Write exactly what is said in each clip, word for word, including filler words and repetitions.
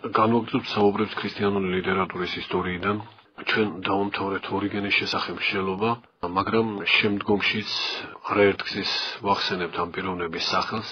განვაგრძობთ საუბრებს ქრისტიანული ლიტერატურის ისტორიიდან. ჩვენ დავამთავრეთ ორიგენის შესახებ მსჯელობა, მაგრამ შემდგომშიც არაერთგზის ვახსენებთ ამ პიროვნების სახელს,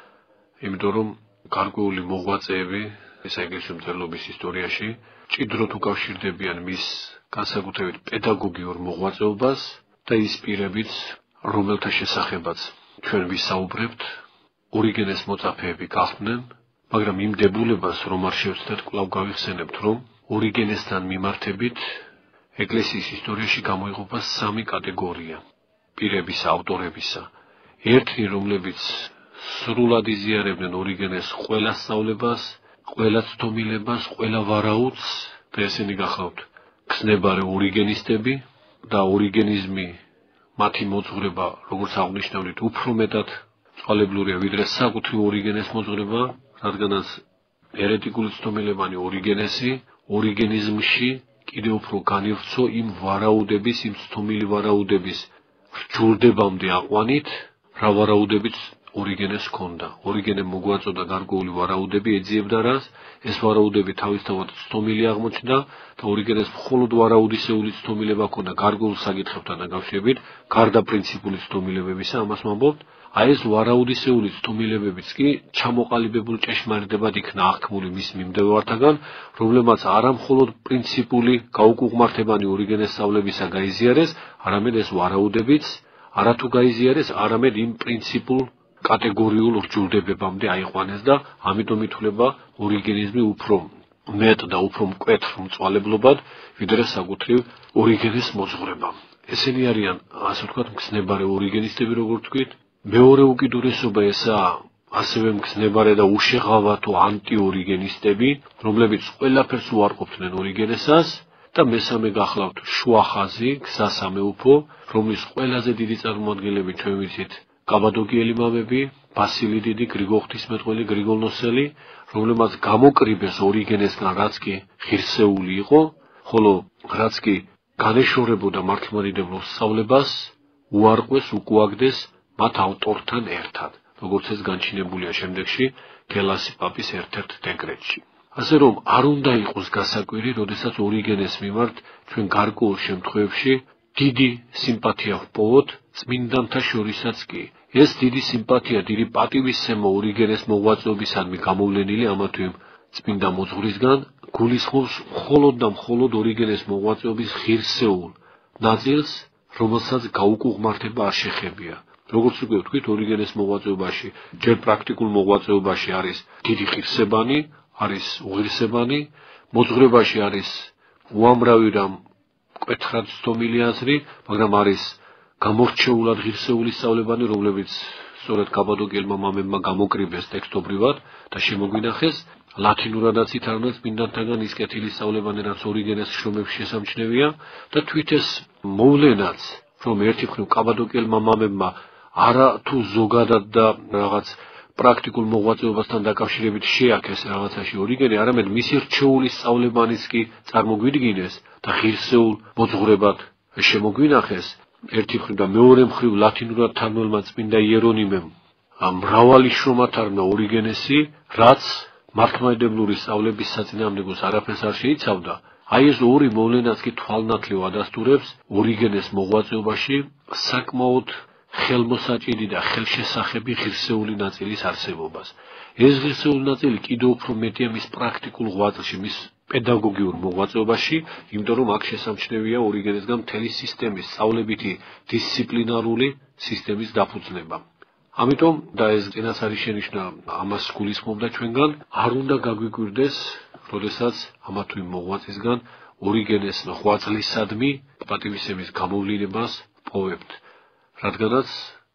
იმიტომ რომ გარკვეული მოღვაწეები საეკლესიო მწერლობის ისტორიაში ჭიდროდ უკავშირდებიან მის განსაკუთრებით პედაგოგიურ მოღვაწეობას და ის პირებიც, რომელთა შესახებაც ჩვენ ვისაუბრებთ, ორიგენეს მოწაფეები გახდნენ, მაგრამ იმ დებულებას რომ არ შევცდეთ, კვლავ გავიხსენებთ, რომ ორიგენესთან მიმართებით ეკლესიის ისტორიაში გამოიყოფა სამი კატეგორია პირების ავტორებისა. ერთი, რომლებიც სრულად იზიარებდნენ ორიგენეს ყველა სწავლებას, ყველა ცდომილებას, ყველა ვარაუდს და ესენი გახლავთ ქსნებარე ორიგენისტები და ორიგენიზმი მათი მოძღვრება, როგორც აღნიშნავთ, უფრო მეტად წყალებლურია ვიდრე საკუთრივ ორიგენეს მოძღვრება, რადგანაც ერეტიკული ცდომილებანი ორიგენესი ორიგენიზმში კიდევ უფრო განივრცო იმ ვარაუდების, იმ ცდომილი ვარაუდების რჯულდებამდე აყვანით, რა ვარაუდებიც ორიგენეს ჰქონდა. ორიგენემ მოგვაწოდა გარკვეული ვარაუდები, ეძიებდა რას, ეს ვარაუდები თავისთავად ცდომილი აღმოჩნდა და ორიგენეს მხოლოდ ვარაუდისეული ცდომილება ჰქონდა გარკვეულ საკითხებთან დაკავშირებით, გარდა პრინციპული ცდომილებებისა, ამას ვამბობთ. აი ეს ვარაუდისეული ცდომილებებიც კი ჩამოყალიბებულ ჭეშმარიტებად იქნა აღქმული მის მიმდევართაგან, რომლებმაც არა მხოლოდ პრინციპული გაუკუღმართებანი ორიგენეს სწავლებისა გაიზიარეს, არამედ ეს ვარაუდებიც არათუ გაიზიარეს, არამედ იმ პრინციპულ კატეგორიულ რჯულდებებამდე აიყვანეს და ამიტომ ითვლება ორიგენიზმი უფრო მეტ და უფრო მკვეთრ მწვალებლობად, ვიდრე საკუთრივ ორიგენეს მოძღვრება. ესენი არიან, ასე ვთქვათ, მგზნებარე ორიგენისტები, როგორც ვთქვით. მეორე უკიდურესობა ესაა ასევე მგზნებარე და უშეღავათო ანტიორიგენისტები, რომლებიც ყველაფერს უარყოფდნენ ორიგენესას და მესამე გახლავთ შუახაზი, გზასამეუფო, რომლის ყველაზე დიდი წარმომადგენლები ჩვენ ვიცით კაბადოკიელი მამები, ბასილი დიდი, გრიგოლ ღვთისმეტყველი, გრიგოლ ნოსელი, რომლებმაც გამოკრიბეს ორიგენესგან, რაც კი ღირსეული იყო, ხოლო რაც კი განეშორებოდა მართლმადიდებლურ სწავლებას, უარყვეს, უკუაგდეს მათ ავტორთან ერთად, როგორც ეს განჩინებულია შემდეგში გელასი პაპის ერთ-ერთ დეკრეტში. ასე რომ არ უნდა იყოს გასაკვირი, როდესაც ორიგენეს მიმართ ჩვენ გარკვეულ შემთხვევებში დიდი სიმპათია ვპოვოთ, წმინდანთა შორისაც კი. ეს დიდი სიმპათია, დიდი პატივისცემა ორიგენეს მოღვაწეობისადმი გამოვლენილი ამა თუ იმ წმინდა მოძღვრისგან გულისხმობს მხოლოდ და მხოლოდ ორიგენეს მოღვაწეობის ღირსეულ ნაწილს, რომელსაც გაუკუღმართება არ შეხებია. როგორც უკვე ვთქვით, ორიგენეს მოღვაწეობაში, ჯერ პრაქტიკულ მოღვაწეობაში არის დიდი ღირსებანი, არის უღირსებანი, მოძღვრებაში არის უამრავი რამ მკვეთრად ცდომილი აზრი, მაგრამ არის გამორჩეულად ღირსეული სწავლებანი, რომლებიც სწორედ კაბადოკიელმა მამებმა გამოკრიბეს ტექსტობრივად და შემოგვინახეს ლათინურადაც ითარგმნა წმინდანთაგან ის კეთილი სწავლებანი, რაც ორიგენეს შრომებში შესამჩნევია და თვით ეს მოვლენაც, რომ ერთი მხრივ კაბადოკიელმა მამებმა არა თუ ზოგადად და რაღაც პრაქტიკულ მოღვაწეობასთან დაკავშირებით შეაქეს რაღაცაში ორიგენი, არამედ მისი რჩეული სწავლებანიც კი წარმოგვიდგინეს და ღირსეულ მოძღვრებად შემოგვინახეს. ერთი მხრივ და მეორე მხრივ ლათინურად თარგმნელმა წმინდა იერონიმემ მრავალი შრომა თარგმნა ორიგენესი, რაც მართლმადიდებლური სწავლების საწინააღმდეგოს არაფერს არ შეიცავდა. აი ეს ორი მოვლენაც კი თვალნათლივ ადასტურებს ორიგენეს მოღვაწეობაში საკმაოდ ხელმოსაჭირი და ხელშესახები ღირსეული ნაწილის არსებობას. ეს ღირსეული ნაწილი კიდევ უფრო მეტია მის პრაქტიკულ ღვაწლში, მის პედაგოგიურ მოღვაწეობაში, იმიტომ რომ აქ შესამჩნევია ორიგენესგან მთელი სისტემის, სწავლებითი დისციპლინარული სისტემის დაფუძნება. ამიტომ და ეს წინას არის შენიშვნა, ამას გულისხმობდა ჩვენგან, არ უნდა გაგვიკვირდეს, როდესაც ამა თუ იმ მოღვაწისგან ორიგენეს ღვაწლისადმი პატივისცემის გამოვლინებას პოვებთ. რადგანაც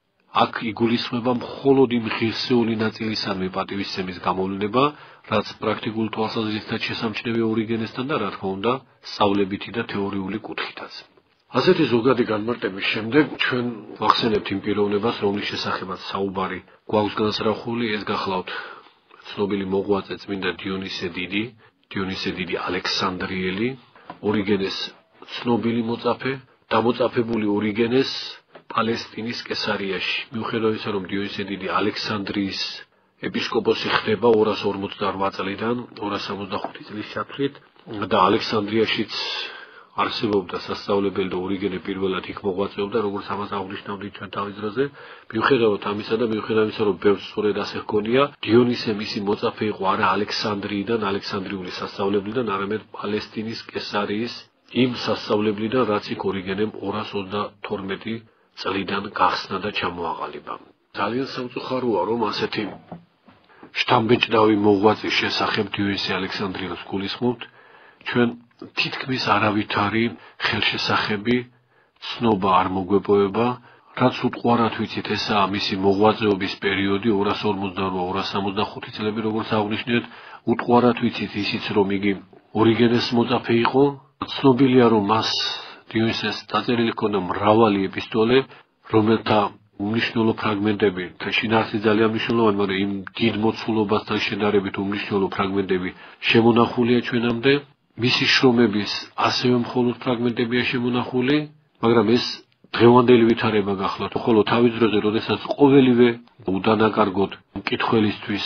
აქ იგულისხმება მხოლოდ იმ ღირსეული ნაწილისადმი პატივისცემის გამოვლინება, რაც პრაქტიკულ თვალსაზრისითაც შესამჩნევია ორიგენესთან და რა თქმა უნდა, სწავლებითი და თეორიული კუთხითაც. ასეთი ზოგადი განმარტების შემდეგ ჩვენ ვახსენებთ იმ პიროვნებას, რომლის შესახებაც საუბარი გვაქვს განსწრაფული, ეს გახლავთ ცნობილი მოღვაწე წმინდა დიონისე დიდი, დიონისე დიდი ალექსანდრიელი, ორიგენეს ცნობილი მოწაფე, დამოწაფებული ორიგენეს პალესტინის კესარიაში. მიუხედავად ისა, რომ დიონისე დიდი ალექსანდრიის ეპისკოპოსი ხდება ორას ორმოცდაორვა წლიდან ორას სამოცდახუთი წლის ჩათვლით და ალექსანდრიაშიც არსებობდა სასწავლებელი და ორიგენე პირველად იქ მოღვაწეობდა, როგორც ამას აღნიშნავდით ჩვენ თავის დროზე. მიუხედავად ამისა და მიუხედავად იმისა, რომ ბევრს სწორედ ასე ჰგონია, დიონისე მისი მოწაფე იყო არა ალექსანდრიიდან, ალექსანდრიული სასწავლებლიდან, არამედ პალესტინის კესარიის იმ სასწავლებლიდან, რაც იქ ორიგენემ ორას ოცდათორმეტი წლიდან გახსნა და ჩამოაყალიბა. ძალიან სამწუხაროა, რომ ასეთი შთამბეჭდავი მოღვაწის შესახებ დიონისე ალექსანდრიელს გულისხმობთ, ჩვენ თითქმის არავითარი ხელშესახები ცნობა არ მოგვეპოვება, რაც უტყუარად ვიცით, ესაა მისი მოღვაწეობის პერიოდი ორას ორმოცდაორვა ორას სამოცდახუთი წლები, როგორც აღნიშნეთ, უტყუარად ვიცით ისიც, რომ იგი ორიგენეს მოწაფე იყო. ცნობილია, რომ მას დიონისეს დაწერილი ჰქონდა მრავალი ეპისტოლე, რომელთა უმნიშვნელო ფრაგმენტები, შინაარსი ძალიან მნიშვნელოვანი, მაგრამ იმ დიდ მოცულობასთან შედარებით უმნიშვნელო ფრაგმენტები შემონახულია ჩვენამდე. მისი შრომების ასევე მხოლოდ ფრაგმენტებია შემონახული, მაგრამ ეს დღევანდელი ვითარება გახლავთ, ხოლო თავის დროზე, როდესაც ყოველივე უდანაკარგოდ მკითხველისთვის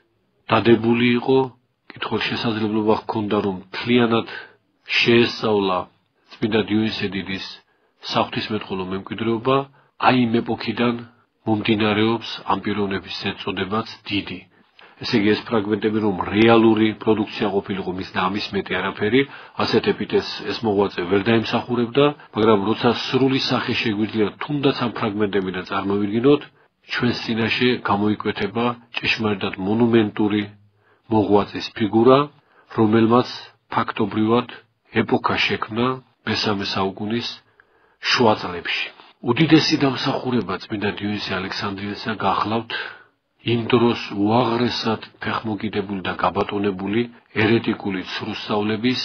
დადებული იყო, მკითხველს შესაძლებლობა ჰქონდა, რომ მთლიანად შეესწავლა წმინდა დიონისე დიდის საღვთისმეტყველო მემკვიდრეობა, აი იმ ეპოქიდან მომდინარეობს ამ პიროვნების ზედწოდებაც დიდი. ესე იგი, ეს ფრაგმენტები, რომ რეალური პროდუქცია ყოფილიყო მის და ამის მეტი არაფერი, ასეთ ეპითეტს ეს მოღვაწე ვერ დაიმსახურებდა, მაგრამ როცა სრული სახე შეგვიძლია თუნდაც ამ ფრაგმენტებიდან წარმოვიდგინოთ, ჩვენს წინაშე გამოიკვეთება ჭეშმარიტად მონუმენტური მოღვაწის ფიგურა, რომელმაც ფაქტობრივად ეპოქა შექმნა მესამე საუკუნის შუა წლებში. უდიდესი დამსახურება წმინდა დიონისე ალექსანდრიელსა გახლავთ იმ დროს უაღრესად ფეხმოგიდებული და გაბატონებული ერეტიკული ცრუსწავლების,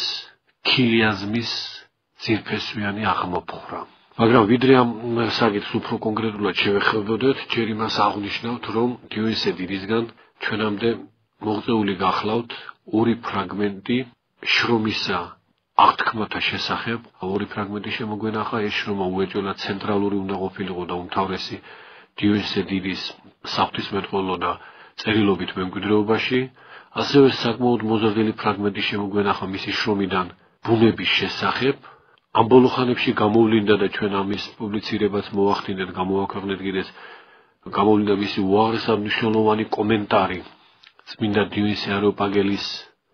ქილიაზმის ძირფესვიანი აღმოფხვრა. მაგრამ ვიდრე ამ საკითხს უფრო კონკრეტულად შევეხებოდეთ, ჯერ იმას აღვნიშნავთ, რომ დიონისე დიდისგან ჩვენამდე მოღწეული გახლავთ ორი ფრაგმენტი შრომისა აღთქმათა შესახებ. ორი ფრაგმენტი შემოგვენახა, ეს შრომა უეჭველად ცენტრალური უნდა ყოფილიყო და უმთავრესი დიონისე დიდის საღვთისმეტყველო და წერილობით მემკვიდრეობაში, ასევე საკმაოდ მოზრდილი ფრაგმენტი შემოგვენახა მისი შრომიდან ბუნების შესახებ. ამ ბოლო ხანებში გამოვლინდა და ჩვენ ამის პუბლიცირებაც მოვახდინეთ, გამოვაქვეყნეთ კიდეც, გამოვლინდა მისი უაღრესად მნიშვნელოვანი კომენტარი წმინდა დიონისე არიოპაგელის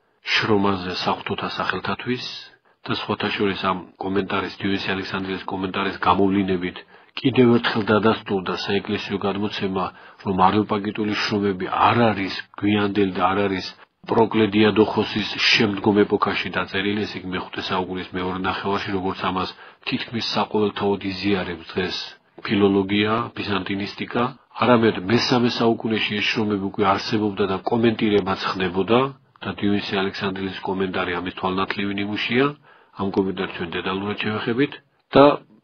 შრომაზე საღვთოთა სახელთათვის და სხვათა შორის ამ კომენტარის, დიონისე ალექსანდრიელის კომენტარის გამოვლინებით კიდევ ერთხელ დადასტურდა საეკლესიო გადმოცემა, რომ არიოპაგიტული შრომები არ არის გვიანდელი და არ არის პროკლედიადოხოსის შემდგომ ეპოქაში დაწერილი, ეს იგი მეხუთე საუკუნის მეორე ნახევარში, როგორც ამას თითქმის საყოველთაოდ იზიარებს დღეს ფილოლოგია, ბიზანტინისტიკა, არამედ მესამე საუკუნეში ეს შრომები უკვე არსებობდა და კომენტირებაც ხდებოდა და დიონისე ალექსანდრიელის კომენტარი ამის თვალნათლივი ნიმუშია, ამ კომენტარს ჩვენ დეტალურად შევეხებით და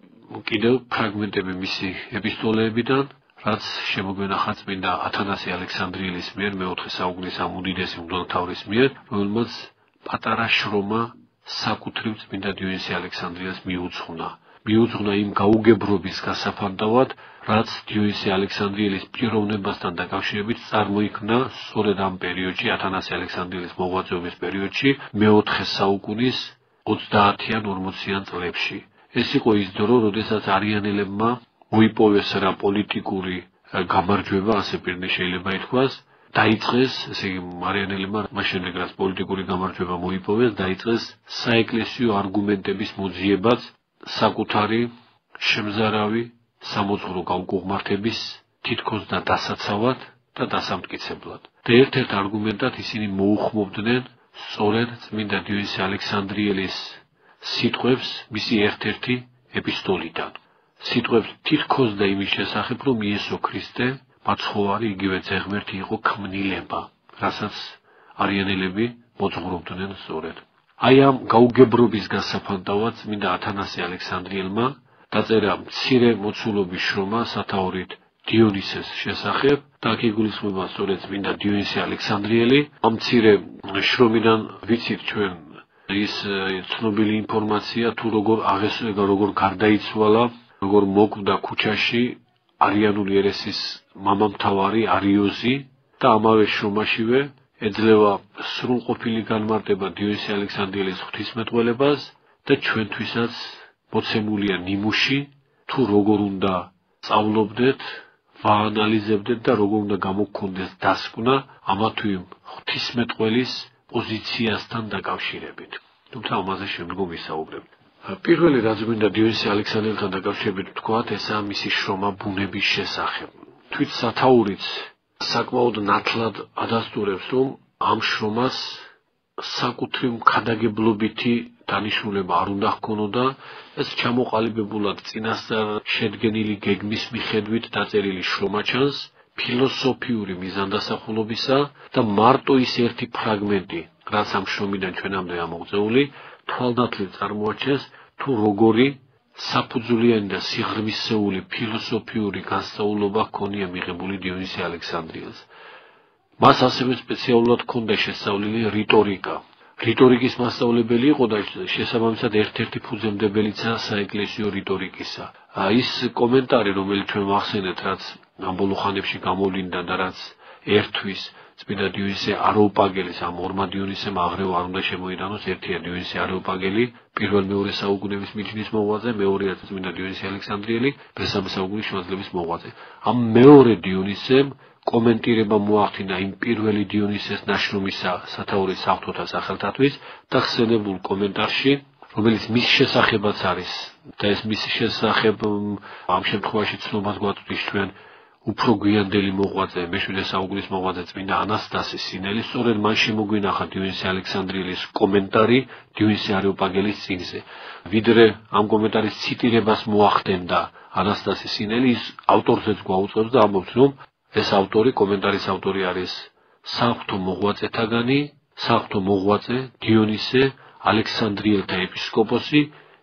კიდევ ფრაგმენტები მისი ეპისტოლეებიდან, რაც შემოგვენახა წმინდა ათანასე ალექსანდრიელის მიერ მეოთხე საუკუნის ამ უდიდესი მღვდელმთავრის მიერ, რომელმაც პატარა შრომა საკუთრივ წმინდა დიონისე ალექსანდრიელს მიუძღვნა. მიუძღვნა იმ გაუგებრობის გასაფანტავად, რაც დიონისე ალექსანდრიელის პიროვნებასთან დაკავშირებით წარმოიქმნა სწორედ ამ პერიოდში, ათანასე ალექსანდრიელის მოღვაწეობის პერიოდში, მეოთხე საუკუნის ოცდაათიან ორმოციან წლებში. ეს იყო ის დრო, როდესაც არიანელებმა მოიპოვეს რა პოლიტიკური გამარჯვება, ასე პირდაპირ შეიძლება ითქვას, დაიწყეს, ესე იგი არიანელებმა მას შემდეგ რაც პოლიტიკური გამარჯვება მოიპოვეს, დაიწყეს საეკლესიო არგუმენტების მოძიებაც საკუთარი შემზარავი სამოძღვრო გაუკუღმართების თითქოს და დასაცავად და დასამტკიცებლად. და ერთ-ერთ არგუმენტად ისინი მოუხმობდნენ სწორედ წმინდა დიონისე ალექსანდრიელის სიტყვებს მისი ერთ-ერთი ეპისტოლიდან. სიტყვებს თითქოს და იმის შესახებ, რომ იესო ქრისტე, მაცხოვარი, იგივე ძეღმერთი იყო ქმნილება, რასაც არიანელები მოძღვრობდნენ სწორედ. აი ამ გაუგებრობის გასაფანტავად წმინდა ათანასე ალექსანდრიელმა დაწერა მცირე მოცულობის შრომა სათაურით დიონისეს შესახებ და აქ იგულისხმება სწორედ წმინდა დიონისე ალექსანდრიელი. ამ მცირე შრომიდან ვიცით ჩვენ ის ცნობილი ინფორმაცია, თუ როგორ აღესრულა, როგორ გარდაიცვალა, როგორ მოკვდა ქუჩაში არიანული ერესის მამამთავარი არიოზი და ამავე შრომაშივე ეძლევა სრულყოფილი განმარტება დიონისე ალექსანდრიელის ღვთისმეტყველებას და ჩვენთვისაც მოცემულია ნიმუში თუ როგორ უნდა სწავლობდეთ, ვაანალიზებდეთ და როგორ უნდა გამოგქონდეს დასკვნა ამა თუ იმ ღვთისმეტყველის პოზიციასთან დაკავშირებით. თუმცა ამაზე შემდგომ ვისაუბრებ. პირველი რაც მინდა დიონისე ალექსანდრიელთან დაკავშირებით ვთქვათ, ესაა მისი შრომა ბუნების შესახებ. თვით სათაურიც საკმაოდ ნათლად ადასტურებს, რომ ამ შრომას საკუთრივ მქადაგებლობითი დანიშნულება არ უნდა ჰქონოდა, ეს ჩამოყალიბებულად წინასწარ შედგენილი გეგმის მიხედვით დაწერილი შრომა ჩანს, ფილოსოფიური მიზანდასახულობისა და მარტო ის ერთი ფრაგმენტი, რაც ამ შრომიდან ჩვენამდე ამოღწეული, თვალნათლივ წარმოაჩენს თუ როგორი საფუძვლიანი და სიღრმისეული ფილოსოფიური განსწავლობა ჰქონია მიღებული დიონისე ალექსანდრიელს. მას ასევე სპეციალურად ჰქონდა შესწავლილი რიტორიკა. რიტორიკის მასწავლებელი იყო და შესაბამისად ერთ-ერთი ფუძემდებელიცა საეკლესიო რიტორიკისა. ის კომენტარი, რომელიც ჩვენ ვახსენეთ, რაც ამ ბოლო ხანებში გამოვლინდა და რაც ერთვის წმინდა დიონისე არეოპაგელის, ამ ორმა დიონისემ აღრევა არ უნდა შემოიტანოს, ერთია დიონისე არეოპაგელი, პირველ-მეორე საუკუნეების მიჯნის მოღვაწე, მეორეა წმინდა დიონისე ალექსანდრიელი, მესამე საუკუნის შემოძლების მოღვაწე. ამ მეორე დიონისემ კომენტირება მოახდინა იმ პირველი დიონისეს ნაშრომისა სათაურის საღვთოთა სახელთათვის და ხსენებულ კომენტარში, რომელიც მის შესახებაც არის და ეს მის შესახებ ამ შემთხვევაში ცნობას გვაწვდის ჩვენ უფრო გვიანდელი მოღვაწე, მეშვიდე საუკუნის მოღვაწე წმინდა ანასტასე სინელი, სწორედ მან შემოგვინახა დიონისე ალექსანდრიელის კომენტარი დიონისე არეოპაგელის წიგნზე. ვიდრე ამ კომენტარის ციტირებას მოახდენდა ანასტასე სინელი, ის ავტორზეც გვაუწყებს და ამბობს, რომ ეს ავტორი, კომენტარის ავტორი არის საღვთო მოღვაწეთაგანი, საღვთო მოღვაწე დიონისე ალექსანდრიელთა ეპისკოპოსი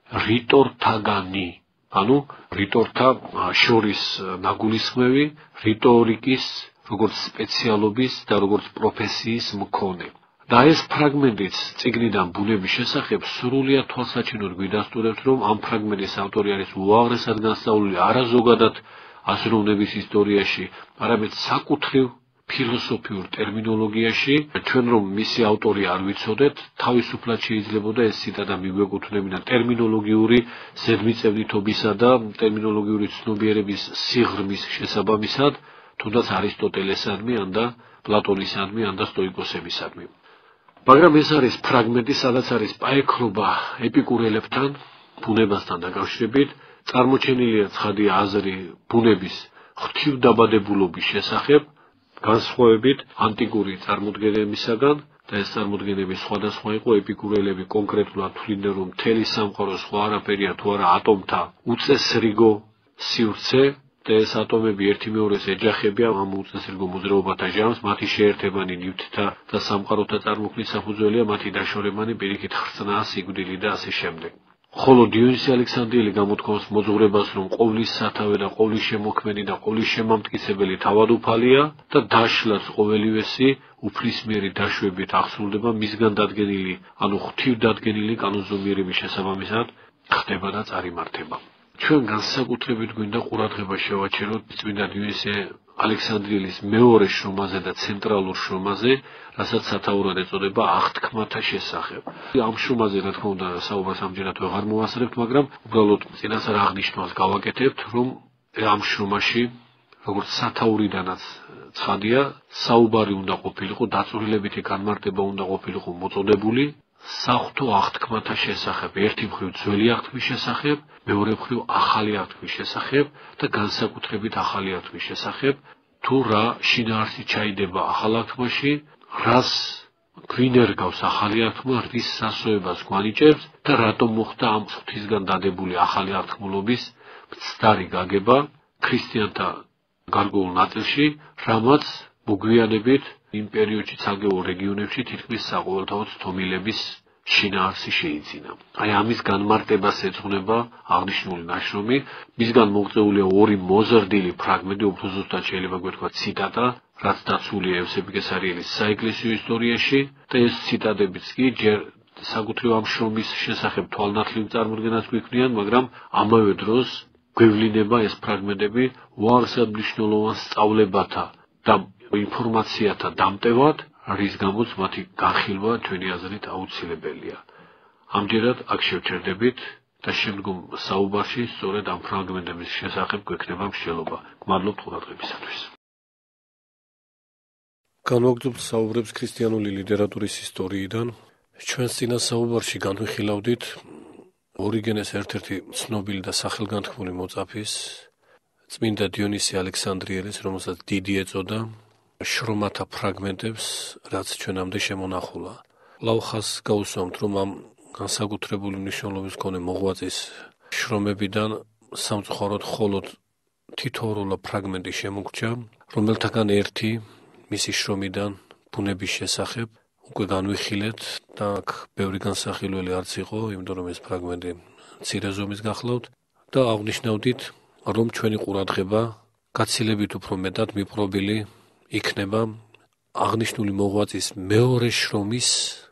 რიტორთაგანი. ანუ რიტორთა შორის ნაგულისხმევი, რიტორიკის როგორც სპეციალობის და როგორც პროფესიის მქონე. და ეს ფრაგმენტიც წიგნიდან ბუნების შესახებ სრულიად თვალსაჩინოდ გვიდასტურებს, რომ ამ ფრაგმენტის ავტორი არის უაღრესად განსწავლული არა ზოგადად აზროვნების ისტორიაში, არამედ საკუთრივ ფილოსოფიურ ტერმინოლოგიაში. ჩვენ რომ მისი ავტორი არ ვიცოდეთ, თავისუფლად შეიძლებოდა ეს ციტატა მიგვეკუთვნებინა ტერმინოლოგიური ზედმიწევნითობისა და ტერმინოლოგიური ცნობიერების სიღრმის შესაბამისად, თუნდაც არისტოტელესადმი, ან და პლატონისადმი, ან და სტოიკოსებისადმი. მაგრამ ეს არის ფრაგმენტი, სადაც არის პაექრობა ეპიკურელებთან, ბუნებასთან დაკავშირებით, წარმოჩენილია ცხადია აზრი ბუნების ღვთივდაბადებულობის შესახებ, განსხვავებით ანტიკური წარმოდგენებისაგან და ეს წარმოდგენები სხვადასხვა იყო. ეპიკურელები კონკრეტულად თვლიდნენ, რომ მთელი სამყარო სხვა არაფერია თუ არა ატომთა უწესრიგო სივრცე და ეს ატომები ერთი მეორეს ეჯახებიან ამ უწესრიგო მოძრაობათა ჟამს, მათი შეერთებანი ნივთთა და სამყაროთა წარმოქმნის საფუძველია მათი დაშორებანი პირიქით ხრწნა, სიკვდილი და ასე შემდეგ. ხოლო დიონისე ალექსანდრიელი გამოთქვამს მოძღვრებას, რომ ყოვლის სათავე და ყოვლის შემოქმედი და ყოვლის შემამტკიცებელი თავადუფალია და დაშლაც ყოველივესი უფლისმიერი დაშვებით აღსრულდება მისგან დადგენილი, ანუ ღვთივდადგენილი კანონზომიერების შესაბამისად ხდება და წარიმართება. ჩვენ განსაკუთრებით გვინდა ყურადღება შევაჩეროთ წმინდა დიონისე ალექსანდრიელის მეორე შრომაზე და ცენტრალურ შრომაზე, რასაც სათაურად ეწოდება აღთქმათა შესახებ. ამ შრომაზე რა თქმა უნდა საუბარს ამჯერად ვეღარ მოვასწრებთ, მაგრამ უბრალოდ წინასწარ აღნიშნავს გავაკეთებთ, რომ ამ შრომაში, როგორც სათაურიდანაც ცხადია, საუბარი უნდა ყოფილიყო, დაწვრილებითი განმარტება უნდა ყოფილიყო მოწოდებული საღვთო აღთქმათა შესახებ, ერთი მხრივ ძველი აღთქმის შესახებ, მეორე მხრივ ახალი აღთქმის შესახებ და განსაკუთრებით ახალი აღთქმის შესახებ, თუ რა შინაარსი ჩაიდება ახალ აღთქმაში, რას გვინერგავს ახალი აღთქმა, რის სასოებას გვანიჭებს და რატომ მოხდა ამ ღვთისგან დადებული ახალი აღთქმულობის მცდარი გაგება ქრისტიანთა გარკვეულ ნაწილში, რამაც მოგვიანებით იმ პერიოდში ცალკეულ რეგიონებში თითქმის საყოველთაოდ თომილების შინაარსი შეიძინა. აი ამის განმარტებას ეძღვნება აღნიშნული ნაშრომი, მისგან მოღწეულია ორი მოზრდილი ფრაგმენტი, უფრო ზუსტად შეიძლება გვეთქვათ ციტატა, რაც დაცულია ევსები კესარიელის საეკლესიო ისტორიაში და ეს ციტატებიც კი ჯერ საკუთრივ ამ შრომის შესახებ თვალნათლივ წარმოდგენას გვიქმნიან, მაგრამ ამავე დროს გვევლინება ეს ფრაგმენტები უაღრესად მნიშვნელოვან სწავლებათა და ინფორმაციათა დამტევად, რის გამოც მათი განხილვა ჩვენი აზრით აუცილებელია. ამჯერად აქ შევჩერდებით და შემდგომ საუბარში სწორედ ამ ფრაგმენტების შესახებ გვექნება მსჯელობა. გმადლობთ ყურადღებისათვის. განვაგრძობთ საუბრებს ქრისტიანული ლიტერატურის ისტორიიდან. ჩვენს წინა საუბარში განვიხილავდით ორიგენეს ერთ-ერთი ცნობილი და სახელგანთქმული მოწაფის, წმინდა დიონისე ალექსანდრიელის, რომელსაც დიდი ეწოდა, შრომათა ფრაგმენტებს, რაც ჩვენამდე შემონახულა. ლაუხას გაუსვამთ, რომ ამ განსაკუთრებული მნიშვნელობის მქონე მოღვაწის შრომებიდან სამწუხაროდ მხოლოდ თითოეულა ფრაგმენტი შემოგრჩა, რომელთაგან ერთი მისი შრომიდან ბუნების შესახებ უკვე განვიხილეთ და აქ ბევრი განსახილველი არც იყო, იმიტომ რომ ეს ფრაგმენტი მცირე ზომის გახლავთ და აღნიშნავდით, რომ ჩვენი ყურადღება გაცილებით უფრო მეტად მიპყრობილი იქნება აღნიშნული მოღვაწის მეორე შრომის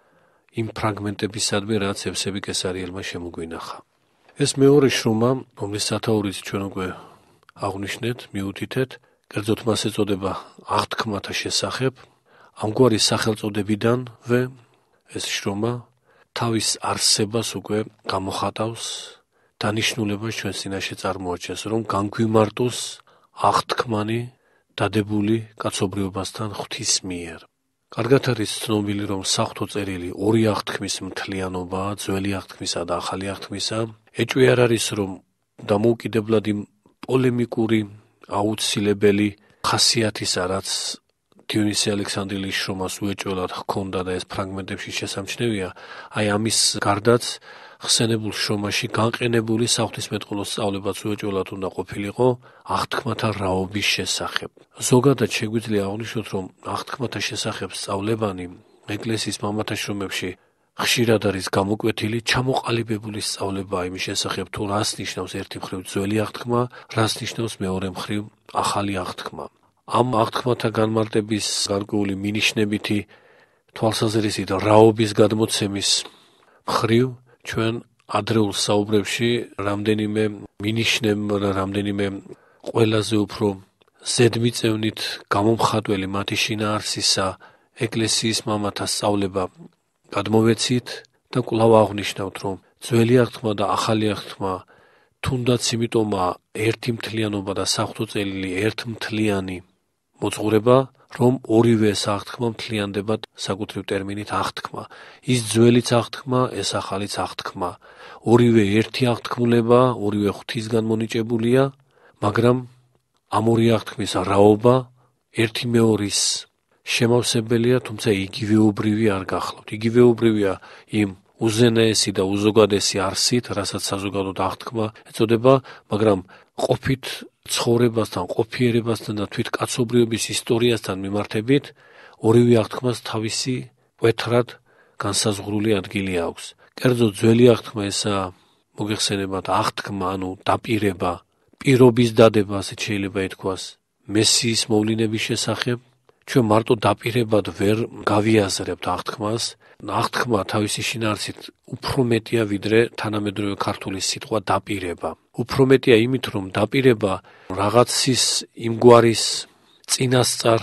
იმ ფრაგმენტებისადმი, რაც ევსები კესარიელმა შემოგვინახა. ეს მეორე შრომა, რომლის სათაურიც ჩვენ უკვე აღნიშნეთ, მიუთითეთ, კერძოდ მას ეწოდება აღთქმათა შესახებ, ამგვარი სახელწოდებიდანვე ეს შრომა თავის არსებას უკვე გამოხატავს, დანიშნულებას ჩვენ წინაშე წარმოაჩენს, რომ განგვიმარტოს აღთქმანი დადებული კაცობრიობასთან ღვთის მიერ. კარგად არის ცნობილი, რომ საღვთო წერილი ორი აღთქმის მთლიანობაა, ძველი აღთქმისა და ახალი აღთქმისა. ეჭვი არ არის, რომ დამოუკიდებლად იმ პოლემიკური აუცილებელი ხასიათისა, რაც დიონისე ალექსანდრიელის შრომას უეჭველად ჰქონდა და ეს ფრაგმენტებში შესამჩნევია, აი ამის გარდაც ხსენებულ შრომაში განყენებული საღვთისმეტყველოს სწავლებაც უეჭველად უნდა ყოფილიყო აღთქმათა რაობის შესახებ. ზოგადად შეგვიძლია აღნიშნოთ, რომ აღთქმათა შესახებ სწავლებანი ეკლესიის მამათა შრომებში ხშირად არის გამოკვეთილი, ჩამოყალიბებული სწავლება იმის შესახებ, თუ რას ნიშნავს ერთი მხრივ ძველი აღთქმა, რას ნიშნავს მეორე მხრივ ახალი აღთქმა. ამ აღთქმათა განმარტების გარკვეული მინიშნებითი თვალსაზრისით რაობის გადმოცემის მხრივ ჩვენ ადრეულ საუბრებში რამდენიმე მინიშნებ, რამდენიმე ყველაზე უფრო ზედმიწევნით გამომხატველი მათი შინაარსისა ეკლესიის მამათა სწავლება გადმოვეცით და კვლავ აღნიშნავთ, რომ ძველი აღთქმა და ახალი აღთქმა თუნდაც იმიტომაა ერთი მთლიანობა და საღვთო წერილი ერთმთლიანი მოძღვრება, რომ ორივე ეს აღთქმა მთლიანდებათ საკუთრივ ტერმინით აღთქმა. ის ძველიც აღთქმა, ეს ახალიც აღთქმა. ორივე ერთი აღთქმულება, ორივე ღვთისგან მონიჭებულია, მაგრამ ამ ორი აღთქმის რაობა ერთი მეორის შემავსებელია, თუმცა იგივეობრივი არ გახლავთ. იგივეობრივია იმ უზენაესი და უზოგადესი არსით, რასაც საზოგადოდ აღთქმა ეწოდება, მაგრამ ყოფით ცხოვრებასთან, ყოფიერებასთან და თვით კაცობრიობის ისტორიასთან მიმართებით, ორივე აღთქმას თავისი მკვეთრად განსაზღვრული ადგილი აქვს. კერძოდ ძველი აღთქმა ესაა მოგეხსენებათ აღთქმა, ანუ დაპირება, პირობის დადება, ასეთ შეიძლება ითქვას, მესიის მოვლენების შესახებ. ჩვენ მარტო დაპირებად ვერ გავიაზრებთ აღთქმას. აღთქმა თავისი შინაარსით უფრო მეტია, ვიდრე თანამედროვე ქართული სიტყვა დაპირება. უფრო მეტია იმით, რომ დაპირება რაღაცის იმგვარის წინასწარ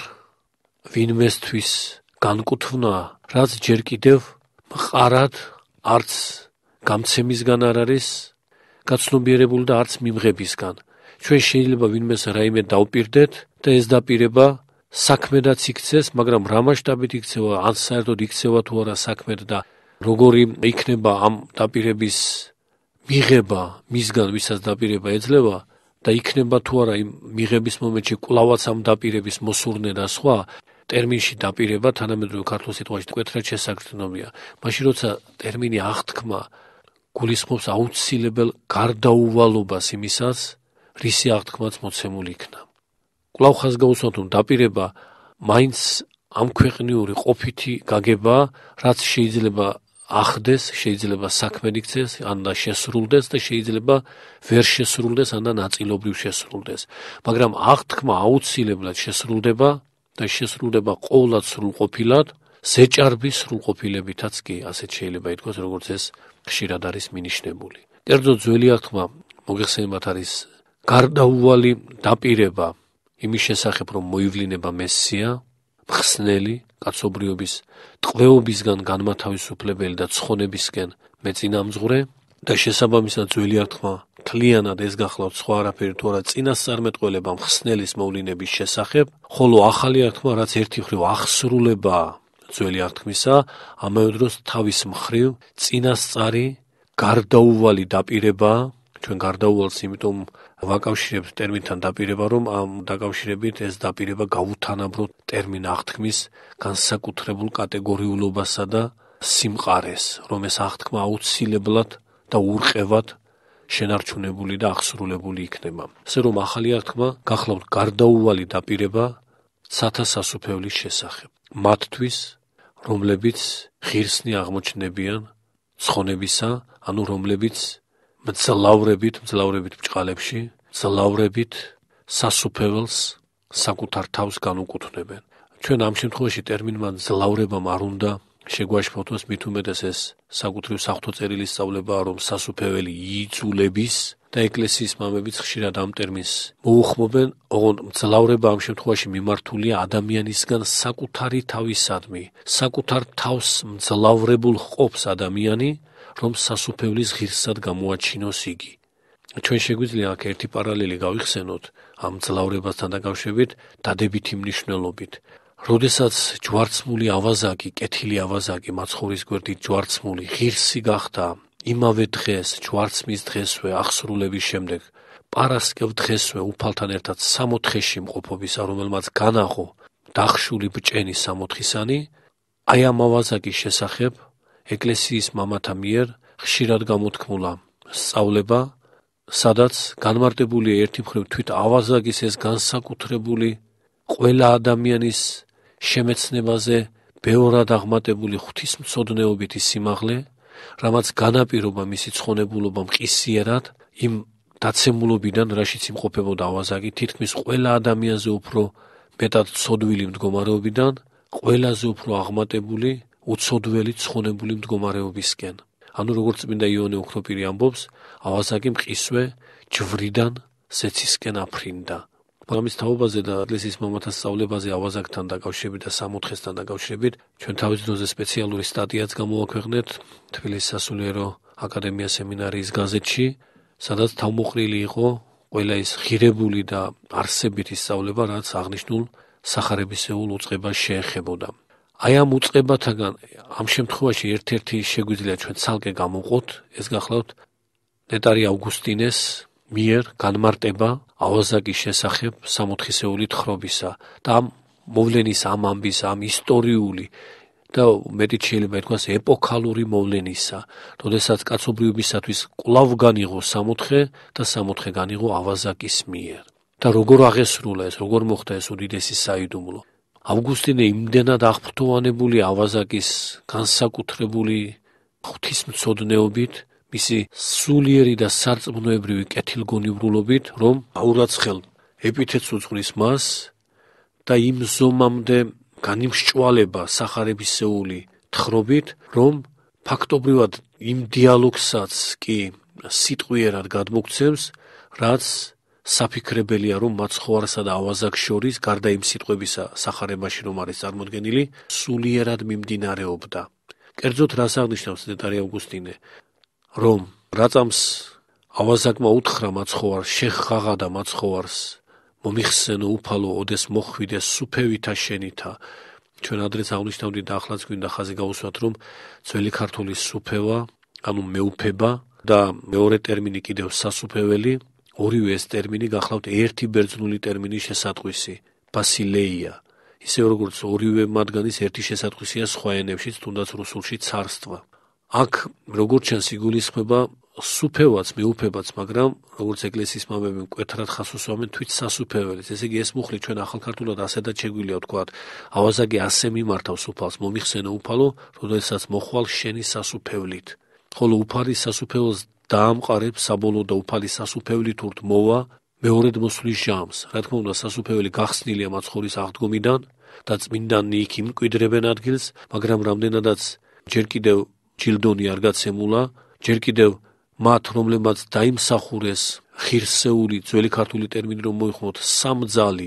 ვინმესთვის განკუთვნაა, რაც ჯერ კიდევ მყარად არც გამცემისგან არ არის გაცნობიერებული და არც მიმღებისგან. ჩვენ შეიძლება ვინმეს რაიმე დავპირდეთ და ეს დაპირება საქმედაც იქცეს, მაგრამ რა მასშტაბით იქცევა, ან საერთოდ იქცევა თუ არა საქმედ და როგორი იქნება ამ დაპირების მიღება მისგან, ვისაც დაპირება ეძლევა და იქნება თუ არა იმ მიღების მომენტში კვლავაც ამ დაპირების მოსურნე და სხვა, ტერმინში დაპირება თანამედროვე ქართულ სიტყვაში მკვეთრად შესაგრძნობია. მაშინ როცა ტერმინი აღთქმა გულისხმობს აუცილებელ გარდაუვალობას იმისას, რისი აღთქმაც მოცემული იქნა. კვლავ ხაზს გაუსვამთ, რომ დაპირება მაინც ამქვეყნიური ყოფითი გაგებაა, რაც შეიძლება ახდეს, შეიძლება საქმედ იქცეს, ან და შესრულდეს და შეიძლება ვერ შესრულდეს, ან და ნაწილობრივ შესრულდეს. მაგრამ აღთქმა აუცილებლად შესრულდება და შესრულდება ყოვლად სრულყოფილად, ზეჭარბის სრულყოფილებითაც კი, ასეთ შეიძლება ითქვას, როგორც ეს ხშირად არის მინიშნებული. კერძოდ ძველი აღთქმა მოგეხსენებათ არის გარდაუვალი დაპირება იმის შესახებ, რომ მოივლინება მესია, მხსნელი, კაცობრიობის ტყვეობისგან განმათავისუფლებელი და ცხონებისკენ მეწინამძღვრე და შესაბამისად ძველი ართმა მთლიანად ეს გახლავთ სხვა არაფერი თუ არა წინასწარმეტყველება მხსნელის მოვლენების შესახებ, ხოლო ახალი ართმა რაც ერთი მხრივ აღსრულებაა ძველი ართმისა, ამავე დროს თავის მხრივ წინასწარი გარდაუვალი დაპირებაა. ჩვენ გარდაუვალს იმიტომ ვაკავშირებთ ტერმინთან დაპირება, რომ ამ დაკავშირებით ეს დაპირება გაუთანაბროთ ტერმინ აღთქმის განსაკუთრებულ კატეგორიულობასა და სიმყარეს, რომ ეს აღთქმა აუცილებლად და ურყევად შენარჩუნებული და აღსრულებული იქნება. ასე რომ ახალი აღთქმა გახლავთ გარდაუვალი დაპირება ცათასასუფევლის შესახებ. მათთვის, რომლებიც ღირსნი აღმოჩნდებიან ცხონებისა, ანუ რომლებიც მძლავრებით, მძლავრებით ბჭყალებში, მძლავრებით სასუფეველს საკუთარ თავს განუკუთვნებენ. ჩვენ ამ შემთხვევაში ტერმინმა მძლავრებამ არ უნდა შეგვაშფოთოს, მით უმეტეს ეს საკუთრივ საღვთო წერილის სწავლებაა, რომ სასუფეველი იძულების და ეკლესიის მამებიც ხშირად ამ ტერმინს მოუხმობენ, ოღონდ მძლავრება ამ შემთხვევაში მიმართულია ადამიანისგან საკუთარი თავისადმი, საკუთარ თავს მძლავრებულ ყოფს ადამიანი, რომ სასუფევლის ღირსად გამოაჩინოს იგი. ჩვენ შეგვიძლია აქ ერთი პარალელი გავიხსენოთ ამ მძლავრებასთან დაკავშირებით დადებითი მნიშვნელობით. როდესაც ჯვარცმული ავაზაკი, კეთილი ავაზაკი, მაცხოვრის გვერდით ჯვარცმული ღირსი გახდა იმავე დღეს, ჯვარცმის დღესვე, აღსრულების შემდეგ, პარასკევ დღესვე უფალთან ერთად სამოთხეში მყოფობისა, რომელმაც განაღო დახშული ბჭენი სამოთხისანი, აი ამ ავაზაკის შესახებ ეკლესიის მამათა მიერ ხშირად გამოთქმულა სწავლება, სადაც განმარტებულია ერთი მხრივ თვით ავაზაკის ეს განსაკუთრებული ყველა ადამიანის შემეცნებაზე ბევრად აღმატებული ღვთისმცოდნეობითი სიმაღლე, რამაც განაპირობა მისი ცხონებულობა მყისიერად იმ დაცემულობიდან, რაშიც იმყოფებოდა ავაზაკი, თითქმის ყველა ადამიანზე უფრო მეტად ცოდვილი მდგომარეობიდან, ყველაზე უფრო აღმატებული უცოდველი ცხონებული მდგომარეობისკენ. ანუ როგორც წმინდა იოანე ოქროპირი ამბობს, ავაზაკი მყისვე ჯვრიდან სეცისკენ აფრინდა. ამის თაობაზე და ეკლესიის მამათა სწავლებაზე ავაზაკთან დაკავშირებით და სამოთხესთან დაკავშირებით ჩვენ თავის დროზე სპეციალური სტატიაც გამოვაქვეყნეთ თბილისის სასულიერო აკადემია სემინარიის გაზეთში, სადაც თავმოყრილი იყო ყველა ის ღირებული და არსებითი სწავლება, რაც აღნიშნულ სახარებისეულ უწყებას შეეხებოდა. აი ამ უწყებათაგან ამ შემთხვევაში ერთ-ერთი შეგვიძლია ჩვენ ცალკე გამოვყოთ, ეს გახლავთ ნეტარი ავგუსტინეს მიერ განმარტება ავაზაკის შესახებ სამოთხისეული თხრობისა და ამ მოვლენის, ამ ამბის, ამ ისტორიული და მეტიც შეიძლება ითქვას ეპოქალური მოვლენისა, როდესაც კაცობრიობისათვის კვლავ განიღო სამოთხე და სამოთხე განიღო ავაზაკის მიერ. და როგორ აღესრულა ეს, როგორ მოხდა ეს უდიდესი საიდუმლო. ავგუსტინე იმდენად აღფრთოვანებული ავაზაკის განსაკუთრებული ღვთისმცოდნეობით, მისი სულიერი და სარწმუნოებრივი კეთილგონივრულობით, რომ აურაცხელ ეპითეტს უძღვნის მას და იმ ზომამდე განიმსჭვალება სახარებისეული თხრობით, რომ ფაქტობრივად იმ დიალოგსაც კი სიტყვიერად გადმოგცემს, რაც საფიქრებელია, რომ მაცხოვარსა და ავაზაკს შორის, გარდა იმ სიტყვებისა სახარებაში, რომ არის წარმოდგენილი, სულიერად მიმდინარეობდა. კერძოდ რას აღნიშნავს ნეტარი ავგუსტინე, რომ რაწამს ავაზაკმა უთხრა მაცხოვარს, შეხღაღადა მაცხოვარს, მომიხსენო უფალო, ოდეს მოხვიდე სუფევითა შენითა. ჩვენ ადრეც აღნიშნავდით და ახლაც გვინდა ხაზი გავუსვათ, რომ ძველი ქართული სუფევა, ანუ მეუფება და მეორე ტერმინი კიდევ სასუფეველი, ორივე ეს ტერმინი გახლავთ ერთი ბერძნული ტერმინის შესატყვისი, ბასილეია. ისე როგორც ორივე მათგანის ერთი შესატყვისია სხვა ენებშიც, თუნდაც რუსულში ცარსტვა. აქ როგორც ჩანს იგულისხმება სუფევაც, მეუფებაც, მაგრამ როგორც ეკლესიის მამები მკვეთრად ხაზს უსვამენ თვით სასუფეველიც. ესე იგი ეს მუხლი ჩვენ ახალ ქართულად ასედაც შეგვიძლია ვთქვათ, ავაზაკი ასე მიმართავს უფალს, მომიხსენო უფალო, როდესაც მოხვალ შენი სასუფევლით. ხოლო უფალის სასუფეველს დაამყარებს საბოლოო და უფალის სასუფევლით ურთ მოვა მეორედ მოსვლის ჟამს. რა თქმა უნდა, სასუფეველი გახსნილია მაცხოვრის აღდგომიდან და წმინდანი იქ იმკვიდრებენ ადგილს, მაგრამ რამდენადაც ჯერ კიდევ ჯილდონი არ გაცემულა, ჯერ კიდევ მათ, რომლებმაც დაიმსახურეს ღირსეული, ძველი ქართული ტერმინი რომ მოიხმოთ, სამძალი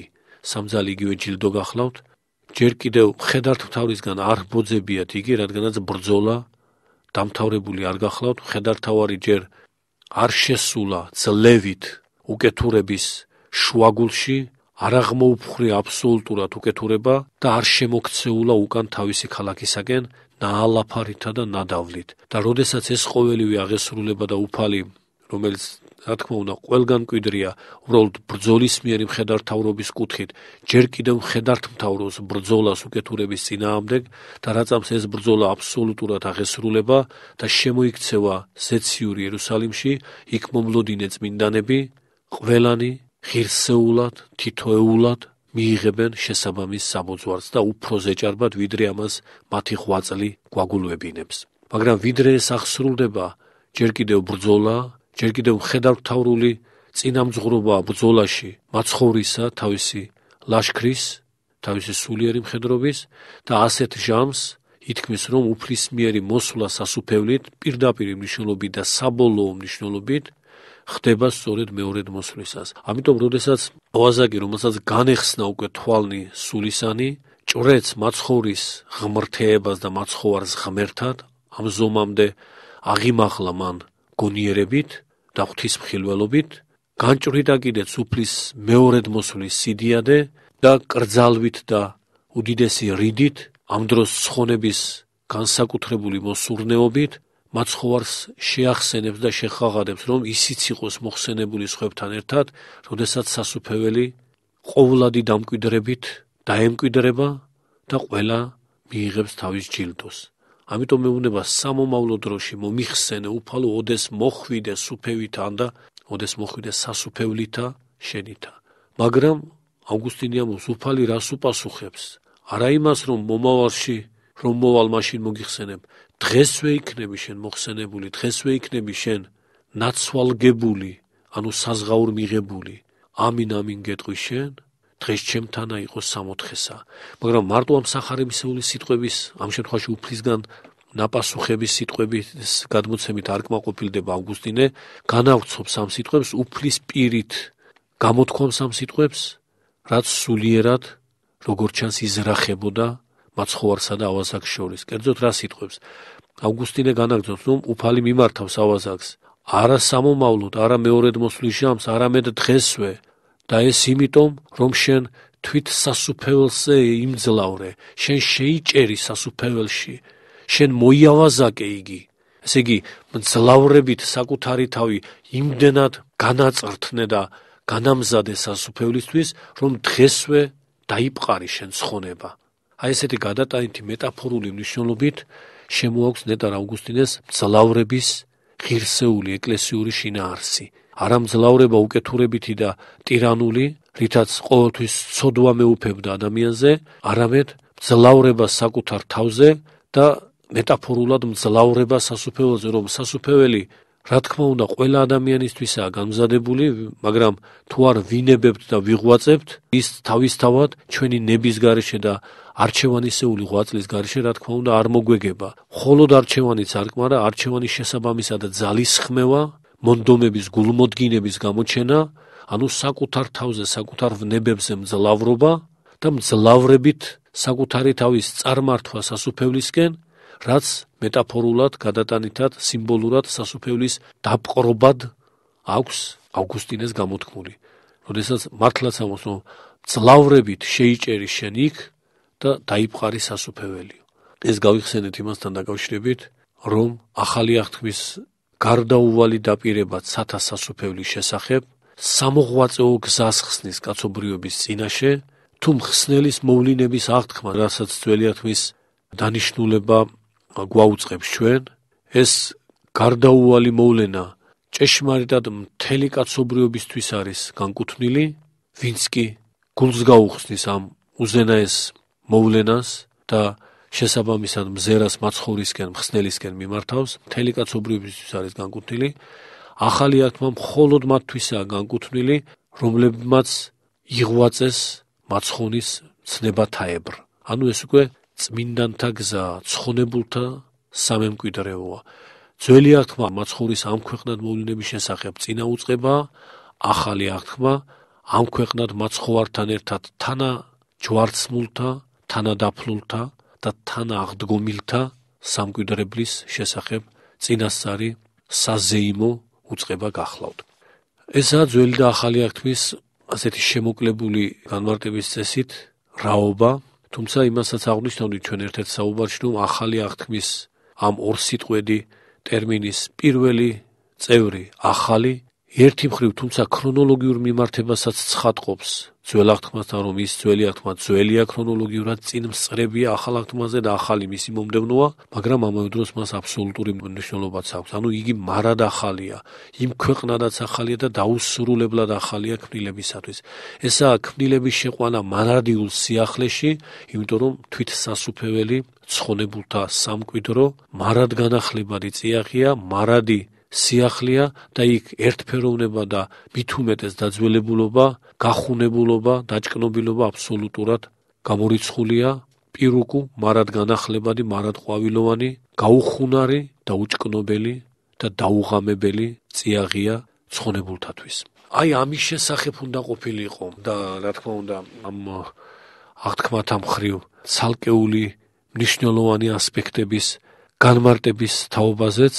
სამძალი იგივე ჯილდო გახლავთ. ჯერ კიდევ მხედართ მთავრისგან არ ბოძებიათ იგი, რადგანაც ბრძოლა დამთავრებული არ გახლავთ. მხედართავარი ჯერ არ შესულა ძლევით უკეთურების შუაგულში, არ აღმოუფხვრია აბსოლუტურად უკეთურება და არ შემოქცეულა უკან თავისი ქალაქისაკენ ნაალაფარითა და ნადავლით. და როდესაც ეს ყოველივე აღესრულება და უფალი, რომელიც რა თქმა უნდა ყველგან მკვიდრია, უბრალოდ ბრძოლისმიერი მხედართმთავრობის კუთხით, ჯერ კიდევ მხედართმთავრობს ბრძოლას უკეთურების წინააღმდეგ და რაწამს ეს ბრძოლა აბსოლუტურად აღესრულება და შემოიქცევა ზეციური იერუსალიმში, იქ მომლოდინე წმინდანები, ყველანი ღირსეულად, თითოეულად მიიღებენ შესაბამის საბოძვარს და უფრო ზეჭარბად, ვიდრე ამას მათი ღვაწლი გვაგულვებინებს. მაგრამ ვიდრე ეს აღსრულდება, ჯერ კიდევ ბრძოლა, ჯერ კიდევ მხედართმთავრული წინამძღვრობა ბრძოლაში მაცხოვრისა თავისი ლაშქრის, თავისი სულიერი მხედრობის და ასეთ ჟამს ითქმის, რომ უფლისმიერი მოსვლა სასუფევლით, პირდაპირ მნიშვნელობით და საბოლოო მნიშვნელობით ხდება სწორედ მეორედ მოსვლისას. ამიტომ, როდესაც ოაზაკი, რომელსაც განეხსნა უკვე თვალნი სულისანი, ჭრեց მაცხოვრის ღმრთეებას და მაცხოვარს ღმერთად, ამ ზომამდე აღიმახლა მან გონიერებით და ღვთისმხილველობით, განჭვრიდა კიდეც უფლის მეორედ მოსვლის სიდიადე და კრძალვით და უდიდესი რიდით, ამ დროს ცხონების განსაკუთრებული მოსურნეობით, მაცხოვარს შეახსენებს და შეხაღადებს, რომ ისიც იყოს მოხსენებული სხვებთან ერთად, როდესაც სასუფეველი ყოვლადი დამკვიდრებით დაემკვიდრება და ყველა მიიღებს თავის ჯილდოს. ამიტომ მეუბნება სამომავლო დროში მომიხსენე უფალო, ოდეს მოხვიდე სუფევითა და ოდეს მოხვიდე სასუფევლითა შენითა. მაგრამ ავგუსტინე ამბობს, უფალი რას უპასუხებს? არა იმას, რომ მომავალში, რომ მოვალ მაშინ მოგიხსენებ, დღესვე იქნები შენ მოხსენებული, დღესვე იქნები შენ ნაცვალგებული, ანუ საზღაურ მიღებული. ამინ ამინ გეტყვი შენ, დღეს ჩემთანა იყოს სამოთხესა. მაგრამ მარტო ამ სახარებისეული სიტყვების, ამ შემთხვევაში უფლისგან ნაპასუხების სიტყვების გადმოცემით არ კმაყოფილდება ავგუსტინე, განავრცობს ამ სიტყვებს, უფლის პირით გამოთქვამს ამ სიტყვებს, რაც სულიერად, როგორც ჩანს, იზრახებოდა მაცხოვარსა და ავაზაკს შორის. კერძოდ რა სიტყვებს? ავგუსტინე განაგრძობს, რომ უფალი მიმართავს ავაზაკს არა სამომავლოდ, არა მეორედ მოსვლის ჟამს, არამედ დღესვე და ეს იმიტომ, რომ შენ თვით სასუფეველზე იმძლავრე, შენ შეიჭერი სასუფეველში, შენ მოიავაზაკე იგი. ესე იგი, მძლავრებით საკუთარი თავი იმდენად განაწრთნე და განამზადე სასუფევლისთვის, რომ დღესვე დაიპყარი შენ ცხონება. აი ესეთი გადატანითი მეტაფორული მნიშვნელობით შემოაქვს ნეტარ ავგუსტინეს მძლავრების ღირსეული ეკლესიური შინაარსი. არა მძლავრება უკეთურებითი და ტირანული, რითაც ყოველთვის ცოდვა მეუფებდა ადამიანზე, არამედ მძლავრება საკუთარ თავზე და მეტაფორულად მძლავრება სასუფეველზე, რომ სასუფეველი რა თქმა უნდა ყველა ადამიანისთვისაა განმზადებული, მაგრამ თუ არ ვინებებთ და ვიღვაწებთ, ის თავისთავად ჩვენი ნების გარეშე და არჩევანისეული ღვაწლის გარეშე რა თქმა უნდა არ მოგვეგება. მხოლოდ არჩევანიც არ კმარა, არჩევანის შესაბამისად ძალის ხმევა, მონდომების გულმოდგინების გამოჩენა, ანუ საკუთარ თავზე, საკუთარ ვნებებზე მძლავრობა და მძლავრებით საკუთარი თავის წარმართვა სასუფევლისკენ, რაც მეტაფორულად, გადატანითად, სიმბოლურად სასუფევლის დაპყრობად აქვს ავგუსტინეს გამოთქმული. როდესაც მართლაც ამბობს, რომ მძლავრებით შეიჭერი შენ იქ და დაიპყარი სასუფეველიო. ეს გავიხსენეთ იმასთან დაკავშირებით, რომ ახალი აღთქმის გარდაუვალი დაპირება ცათა სასუფევლის შესახებ, სამოღვაწეო გზას ხსნის კაცობრიობის წინაშე, თუ მხსნელის მოვლინების აღთქმა, რასაც ძველი აღთქმის დანიშნულება გვაუწყებს ჩვენ, ეს გარდაუვალი მოვლენა ჭეშმარიტად მთელი კაცობრიობისთვის არის განკუთვნილი, ვინც კი გულს გაუხსნის ამ უზენაეს მოვლენას და შესაბამისად მზერას მაცხოვრისკენ, მხსნელისკენ მიმართავს, მთელი კაცობრიობისთვის არის განკუთვნილი. ახალი აღთქმა მხოლოდ მათთვისაა განკუთვნილი, რომლებმაც იღვაწეს მაცხონის ცნებათაებრ. ანუ ეს უკვე წმინდანთა გზა, ცხონებულთა სამემკვიდრეოა. ძველი აღთქმა მაცხოვრის ამ ქვეყნად მოვლენების შესახებ წინა უწყება, ახალი აღთქმა ამ ქვეყნად მაცხოვართან ერთად თანა ჯვარცმულთა, თანადაფლულთა და თანააღდგომილთა სამკვიდრებლის შესახებ წინასწარი საზეიმო უწყება გახლავთ. ესაა ძველი და ახალი აღთქმის ასეთი შემოკლებული განმარტების წესით რაობა, თუმცა იმასაც აღნიშნავდით ჩვენ ერთ-ერთ საუბარში, რომ ახალი აღთქმის ამ ორსიტყვედი ტერმინის პირველი წევრი ახალი ერთი მხრივ, თუმცა ქრონოლოგიურ მიმართებასაც ცხადყოფს ძველ აღთქმასთან, რომ ის ძველი აღთქმა ძველია ქრონოლოგიურად, წინ მსწრებია ახალ აღთქმაზე და ახალი მისი მომდევნოა, მაგრამ ამავე დროს მას აბსოლუტური მნიშვნელობაც აქვს. ანუ იგი მარად ახალია, იმ ქვეყნადაც ახალია და დაუსრულებლად ახალია ქმნილებისათვის. ესაა ქმნილების შეყვანა მარადიულ სიახლეში, იმიტომ რომ თვითსასუფეველი ცხონებულთა სამკვიდრო მარად განახლებადი წიაღია, მარადი სიახლეა და იქ ერთფეროვნება და მით უმეტეს დაძველებულობა, გახუნებულობა, დაჭკნობილობა აბსოლუტურად გამორიცხულია, პირუკუ, მარად განახლებადი, მარად ყვავილოვანი, გაუხუნარი, დაუჭკნობელი და დაუღამებელი წიაღია ცხონებულთათვის. აი ამის შესახებ უნდა ყოფილიყო და რა თქმა უნდა ამ აღთქმათა მხრივ ცალკეული მნიშვნელოვანი ასპექტების განმარტების თაობაზეც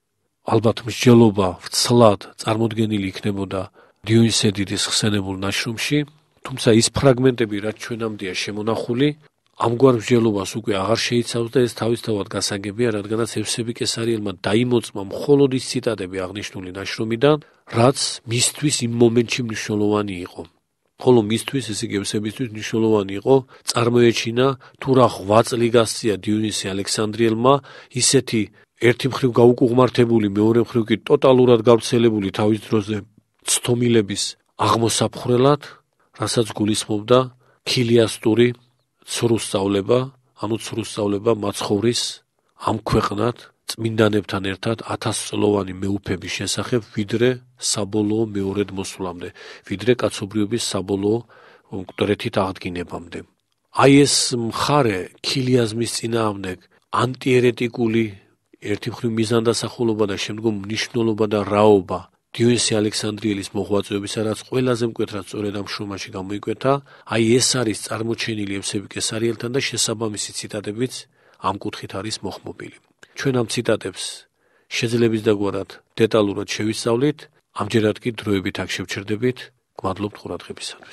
ალბათ მსჯელობა ვრცლად წარმოდგენილი იქნებოდა დიონისე დიდის ხსენებულ ნაშრომში, თუმცა ის ფრაგმენტები, რაც ჩვენამდეა შემონახული, ამგვარ მსჯელობას უკვე აღარ შეიცავს და ეს თავისთავად გასაგებია, რადგანაც ევსები კესარიელმა დაიმოწმა მხოლოდ ის ციტატები აღნიშნული ნაშრომიდან, რაც მისთვის იმ მომენტში მნიშვნელოვანი იყო. ხოლო მისთვის, ესე იგი ევსებისთვის მნიშვნელოვანი იყო, წარმოეჩინა თუ რა ღვაწ წლი გასწია დიონისე ალექსანდრიელმა ისეთი ერთი მხრივ გაუკუღმართებული, მეორე მხრივ კი ტოტალურად გავრცელებული თავის დროზე ცდომილების აღმოსაფხრელად, რასაც გულისხმობდა ქილიასტური ცრუსწავლება, ანუ ცრუსწავლება მაცხოვრის ამ ქვეყნად წმინდანებთან ერთად ათასწლოვანი მეუფების შესახებ, ვიდრე საბოლოო მეორედ მოსვლამდე, ვიდრე კაცობრიობის საბოლოო მკვდრეთით აღდგინებამდე. აი ეს მხარე ქილიაზმის წინააღმდეგ ანტიერეტიკული ერთი მხრივ მიზანდასახულობა და შემდგომ მნიშვნელობა და რაობა დიონისე ალექსანდრიელის მოღვაწეობისა, რაც ყველაზე მკვეთრად სწორედ ამ შრომაში გამოიკვეთა, აი ეს არის წარმოჩენილი ევსები კესარიელთან და შესაბამისი ციტატებიც ამ კუთხით არის მოხმობილი. ჩვენ ამ ციტატებს შეძლების დაგვარად დეტალურად შევისწავლით, ამჯერად კი დროებით აქ შევჩერდებით. გმადლობთ ყურადღებისათვის.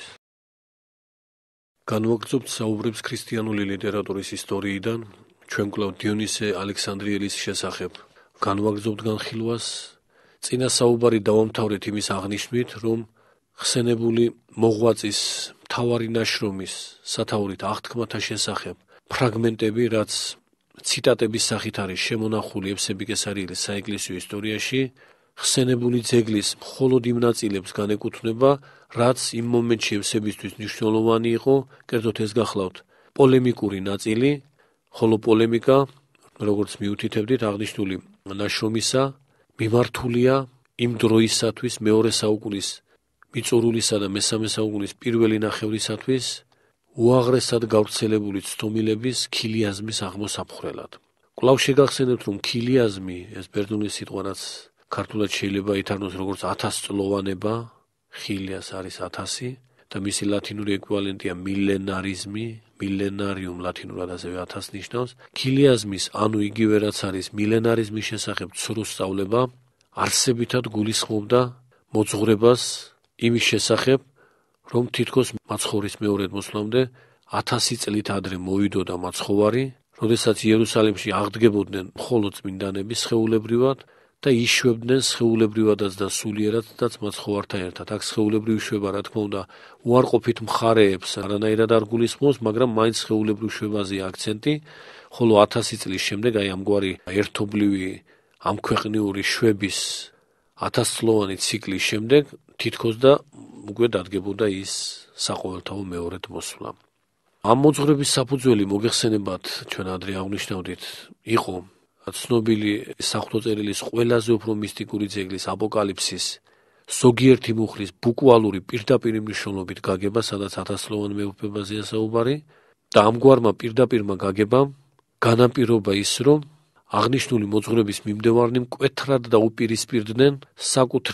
განვაგრძობთ საუბრებს ქრისტიანული ლიტერატურის ისტორიიდან, ჩვენ კვლავ დიონისე ალექსანდრიელის შესახებ განვაგრძობთ განხილვას. წინა საუბარი დავამთავრეთ იმის აღნიშვნით, რომ ხსენებული მოღვაწის მთავარი ნაშრომის სათაურით აღთქმათა შესახებ ფრაგმენტები, რაც ციტატების სახით არის შემონახული ევსები კესარიელის საეკლესიო ისტორიაში, ხსენებული ძეგლის მხოლოდ იმ ნაწილებს განეკუთვნება, რაც იმ მომენტში ევსებისთვის მნიშვნელოვანი იყო, კერძოდ ეს გახლავთ პოლემიკური ნაწილი, ხოლო პოლემიკა, როგორც მიუთითებდით, აღნიშნული ნაშრომისა მიმართულია იმ დროისათვის მეორე საუკუნის მიწურულისა და მესამე საუკუნის პირველი ნახევრისათვის უაღრესად გავრცელებული ცდომილების ქილიაზმის აღმოსაფხრელად. კვლავ შეგახსენებთ, რომ ქილიაზმი, ეს ბერძნული სიტყვა, რაც ქართულად შეიძლება ითარგმნოს როგორც ათასწლოვანება, ხილიას არის ათასი და მისი ლათინური ეკვივალენტია მილენარიზმი, მილენარიუმ ლათინურად ასევე ათას ნიშნავს. ქილიაზმის, ანუ იგივე რაც არის მილენარიზმის შესახებ ცრუსწავლება, არსებითად გულისხმობდა მოძღვრებას იმის შესახებ, რომ თითქოს მაცხოვრის მეორედ მოსვლამდე ათასი წლით ადრე მოვიდოდა მაცხოვარი, როდესაც იერუსალიმში აღდგებოდნენ მხოლოდ წმინდანები სხეულებრივად და იშვებდნენ სხეულებრივადაც და სულიერადაც მაცხოვართან ერთად. აქ სხეულებრივი შვება, რა თქმა უნდა, უარყოფით მხარეებს არანაირად არ გულისხმობს, მაგრამ მაინც სხეულებრივ შვებაზეა აქცენტი, ხოლო ათასი წლის შემდეგ აი ამგვარი ერთობლივი ამ ქვეყნიური შვების ათასწლოვანი ციკლის შემდეგ თითქოს და უკვე დადგებოდა ის საყოველთაო მეორედ მოსვლა. ამ მოძღვრების საფუძველი მოგეხსენებათ, ჩვენ ადრე აღნიშნავდით, იყო ცნობილი საღვთო წერილის ყველაზე უფრო მისტიკური ძეგლის აპოკალიფსის ზოგიერთი მუხლის ბუკვალური პირდაპირ მნიშვნელობით გაგება, სადაც ათასწლოვან მეუფებაზეა საუბარი და ამგვარმა პირდაპირმა გაგებამ განაპირობა ის, რომ აღნიშნული მოძღვრების მიმდევარნი მკვეთრად დაუპირისპირდნენ საკუთრივ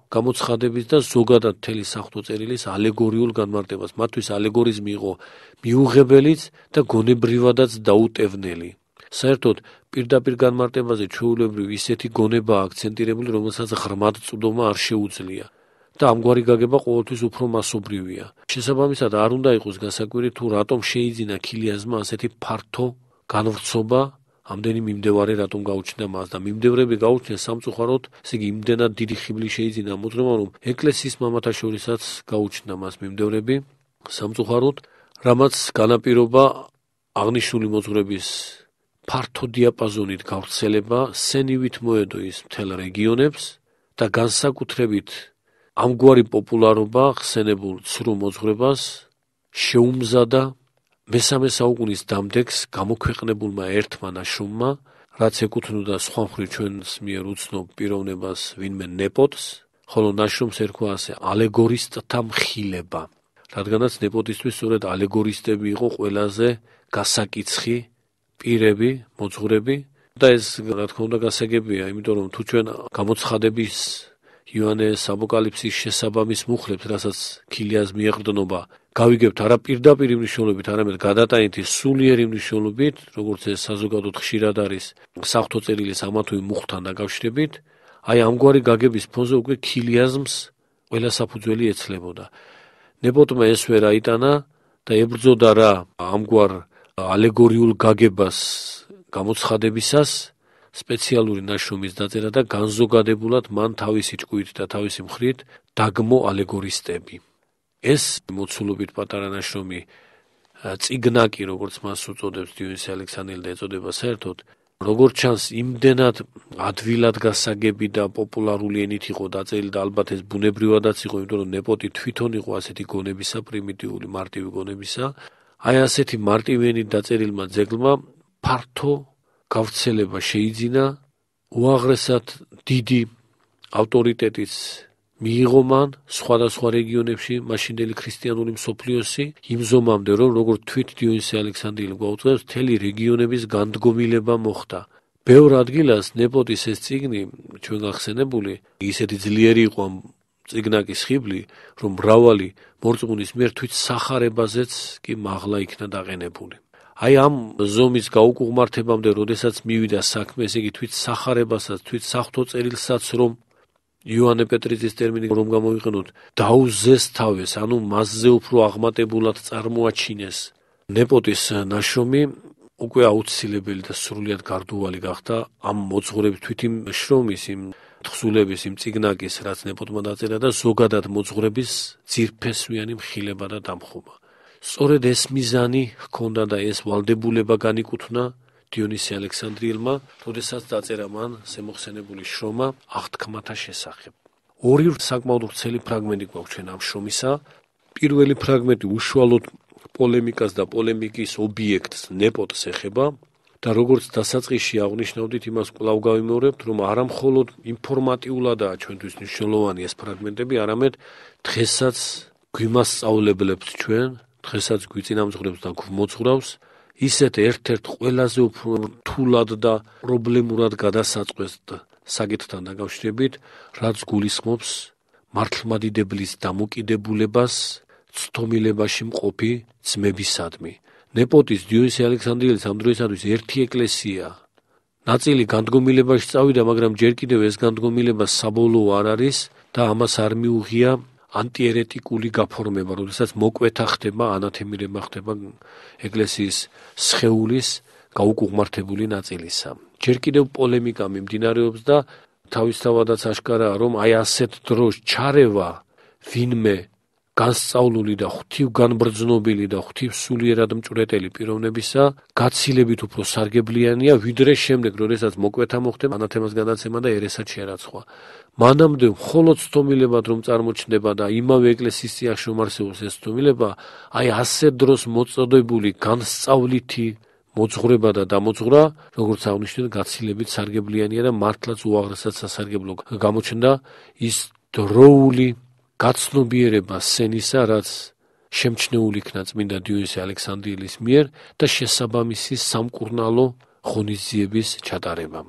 გამოცხადების და ზოგადად მთელი საღვთო წერილის ალეგორიულ განმარტებას. მათთვის ალეგორიზმი იყო მიუღებელიც და გონებრივადაც დაუტევნელი. საერთოდ პირდაპირ განმარტებაზე ჩვეულებრივ ისეთი გონებაა აქცენტირებული, რომელსაც ღრმად წვდომა არ შეუძლია და ამგვარი გაგება ყოველთვის უფრო მასობრივია. შესაბამისად, არ უნდა იყოს გასაკვირი თუ რატომ შეიძინა ქილიაზმა ასეთი ფართო განვრცობა, ამდენი მიმდევარი რატომ გაუჩნდა მას და მიმდევრები გაუჩნდა სამწუხაროდ, ესე იგი იმდენად დიდი ხიბლი შეიძინა მოძღვრებამ, რომ ეკლესიის მამათა შორისაც გაუჩნდა მას მიმდევრები სამწუხაროდ, რამაც განაპირობა აღნიშნული მოძღვრების ფართო დიაპაზონით გავრცელება სენივით მოედო ის მთელ რეგიონებს და განსაკუთრებით ამგვარი პოპულარობა ხსენებულ ცრუ მოძღვრებას შეუმზადა მესამე საუკუნის დამდეგს გამოქვეყნებულმა ერთმა ნაშრომმა, რაც ეკუთვნოდა სხვა მხრივ ჩვენს მიერ უცნობ პიროვნებას ვინმე ნეპოტს, ხოლო ნაშრომს ერქვა ასე ალეგორისტთა მხილება, რადგანაც ნეპოტისთვის სწორედ ალეგორისტები იყო ყველაზე გასაკიცხი პირები, მოძღვრები და ეს რა თქმა უნდა გასაგებია, იმიტომ რომ თუ ჩვენ გამოცხადების იოანეს აპოკალიფსის შესაბამის მუხლებს, რასაც ქილიას მიეყრდნობა, გავიგებთ არა პირდაპირ მნიშვნელობით, არამედ გადატანითი სულიერი მნიშვნელობით, როგორც ეს საზოგადოდ ხშირად არის საღვთო წერილის ამა თუ იმ მუხლთან დაკავშირებით, აი ამგვარი გაგების ფონზე უკვე ქილიაზმს ყველა საფუძველი ეცლებოდა. ნეპოტმა ეს ვერ აიტანა და ებრძოდა რა ამგვარ ალეგორიულ გაგებას გამოცხადებისას სპეციალური ნაშრომის დაწერა და განზოგადებულად მან თავისი ჭკუით და თავისი მხრით დაგმო ალეგორისტები. ეს მოცულობით პატარა ნაშრომი წიგნაკი, როგორც მას უწოდებს დიონისე ალექსანდრიელი და ეწოდება საერთოდ, როგორც ჩანს, იმდენად ადვილად გასაგები და პოპულარული ენით იყო დაწერილი და ალბათ ეს ბუნებრივადაც იყო, იმიტომ რომ ნეპოტი თვითონ იყო ასეთი გონებისა, პრიმიტიული მარტივი გონებისა. აი ასეთი მარტივი ენით დაწერილმა ძეგლმა ფართო გავრცელება შეიძინა, უაღრესად დიდი ავტორიტეტიც მიიღო მან სხვადასხვა რეგიონებში მაშინდელი ქრისტიანული მსოფლიოსი, იმ ზომამდე, რომ როგორც თვით დიონისე ალექსანდრიელი გვაუწყებს, მთელი რეგიონების განდგომილება მოხდა. ბევრ ადგილას ნეპოტის ეს წიგნი, ჩვენ გახსენებული, ისეთი ძლიერი იყო ამ წიგნაკის ხიბლი, რომ მრავალი მორწმუნის მიერ თვით სახარებაზეც კი მაღლა იქნა დაყენებული. აი ამ ზომის გაუკუღმართებამდე, როდესაც მივიდა საქმე, ესე იგი თვით სახარებასაც, თვით საღვთო წერილსაც, რომ იოანე პეტრიძის ტერმინი რომ გამოვიყენოთ, დაუზესთავეს, ანუ მასზე უფრო აღმატებულად წარმოაჩინეს. ნეპოტის ნაშრომი უკვე აუცილებელი და სრულიად გარდუვალი გახდა ამ მოძღვრების თვით იმ შრომის, იმ თხზულების, იმ წიგნაკის, რაც ნეპოტმა დაწერა და ზოგადად მოძღვრების ძირფესვიანი მხილება და დამხობა. სწორედ ეს მიზანი ჰქონდა და ეს ვალდებულება განიკუთვნა დიონისე ალექსანდრიელმა, როდესაც დაწერა მან ზემოხსენებული შრომა აღთქმათა შესახებ. ორი საკმაოდ ვრცელი ფრაგმენტი გვაქვს ჩვენ ამ შრომისა. პირველი ფრაგმენტი უშუალოდ პოლემიკას და პოლემიკის ობიექტს ნეპოტს ეხება და როგორც დასაწყისში აღნიშნავდით, იმას კვლავ გავიმეორებთ, რომ არა მხოლოდ ინფორმატიულადაა ჩვენთვის მნიშვნელოვანი ეს ფრაგმენტები, არამედ დღესაც გვიმასწავლებლებთ ჩვენ, დღესაც გვიწინამძღვრებს და გვმოძღვრავს ისეთ ერთ-ერთ ყველაზე უფრო რთულად და პრობლემურად გადასაწყვეტ საკითხთან დაკავშირებით, რაც გულისხმობს მართლმადიდებლის დამოკიდებულებას ცდომილებაში მყოფი ძმებისადმი. ნეპოტის დიონისე ალექსანდრიელის ამ დროისათვის ერთი ეკლესია. ნაწილი განდგომილებაში წავიდა, მაგრამ ჯერ კიდევ ეს განდგომილება საბოლოო არ არის და ამას არ მიუღია ანტიერეტიკული გაფორმება, როდესაც მოკვეთა ხდება, ანათემირება ხდება ეკლესიის სხეულის გაუკუღმართებული ნაწილისა. ჯერ კიდევ პოლემიკა მიმდინარეობს და თავისთავადაც აშკარაა, რომ აი ასეთ დროს ჩარევა ვინმე განსწავლული და ღვთივგანბრძნობილი და ღვთივსულიერად მჭვრეტელი პიროვნებისა გაცილებით უფრო სარგებლიანია, ვიდრე შემდეგ, როდესაც მოკვეთა მოხდება, ანათემას გადაცემა და ერესად შერაცხვა. მანამდე მხოლოდ ცდომილებად რომ წარმოჩნდება და იმავე ეკლესიის წიაღში რომ არსებობს ეს ცდომილება, აი ასეთ დროს მოწოდებული განსწავლითი მოძღვრება და დამოძღვრა, როგორც აღნიშნეთ, გაცილებით სარგებლიანია და მართლაც უაღრესად სასარგებლო გამოჩნდა ის დროული გაცნობიერება სენისა, რაც შემჩნეული იქნა წმინდა დიონისე ალექსანდრიელის მიერ და შესაბამისი სამკურნალო ღონისძიების ჩატარებამ.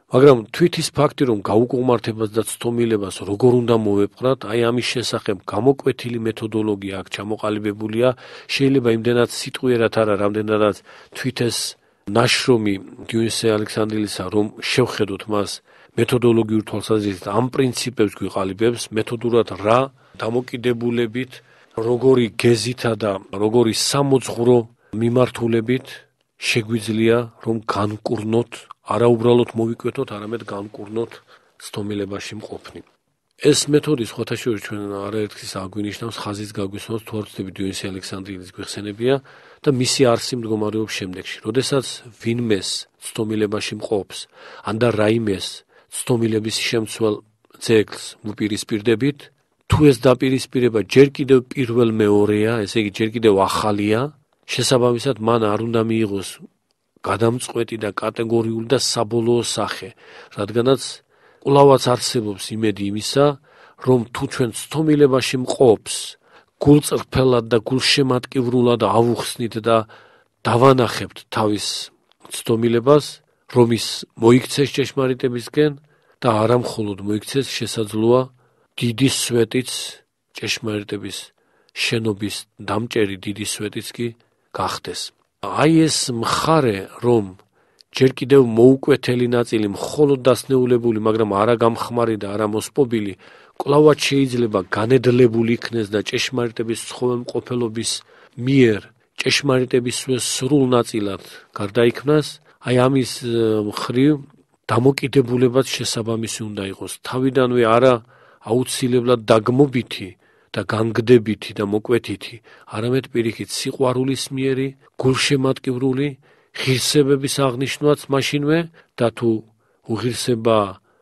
მაგრამ თვით ის ფაქტი, რომ გაუკმართებას და ცდომილებას როგორ უნდა მოვეპყრათ, აი ამის შესახებ გამოკვეთილი მეთოდოლოგია აქ ჩამოყალიბებულია. შეიძლება იმდენად სიტყვიერად არა, რამდენადაც თვით ეს ნაშრომი დიონისე ალექსანდრიელისა, რომ შევხედოთ მას მეთოდოლოგიურ თვალსაზრისით ამ პრინციპებს გვიყალიბებს, მეთოდურად რა დამოკიდებულებით, როგორი გეზითა და როგორი სამოძღვრო მიმართულებით შეგვიძლია რომ განკურნოთ, არა უბრალოდ მოვიკვეთოთ, არამედ განკურნოთ ცდომილებაში მყოფნი. ეს მეთოდი სხვათა შორის ჩვენ არაერთის აგვინიშნავს ხაზის გაგვისვენოს თუ არ ვწდები დიონისე ალექსანდრიელის გვიხსენებია და მისი არსი მდგომარეობს შემდეგში. როდესაც ვინმეს ცდომილებაში მყოფს, ან და რაიმეს ცდომილების შემცველ ძეგლს მუპირისპირდებით, თუ ეს დაპირისპირება ჯერ კიდევ პირველ მეორეა, ესე იგი ჯერ კიდევ ახალია, შესაბამისად მან არ უნდა მიიღოს გადამწყვეტი და კატეგორიული და საბოლოო სახე, რადგანაც კვლავაც არსებობს იმედი იმისა, რომ თუ ჩვენ ცდომილებაში მყოფს, გულწრფელად და გულშემატკივრულად ავუხსნით და დავანახებთ თავის ცდომილებას, რომ ის მოიქცეს ჭეშმარიტებისკენ და არა მხოლოდ მოიქცეს, შესაძლოა დიდი სვეტიც ჭეშმარიტების შენობის დამჭერი დიდი სვეტიც კი გახდეს. აი ეს მხარე, რომ ჯერ კიდევ მოუკვეთელი ნაწილი მხოლოდ დასნეულებული, მაგრამ არა გამხმარი და არა მოსპობილი, კვლავაც შეიძლება განედლებული იქნეს და ჭეშმარიტების ცხოველმყოფელობის მიერ ჭეშმარიტებისვე სრულ ნაწილად გარდაიქმნას, აი ამის მხრივ დამოკიდებულებაც შესაბამისი უნდა იყოს. თავიდანვე არა აუცილებლად დაგმობითი და განგდებითი და მოკვეთითი, არამედ პირიქით სიყვარულის მიერი, გულშემატკივრული, ღირსებების აღნიშვნაც მაშინვე და თუ უღირსება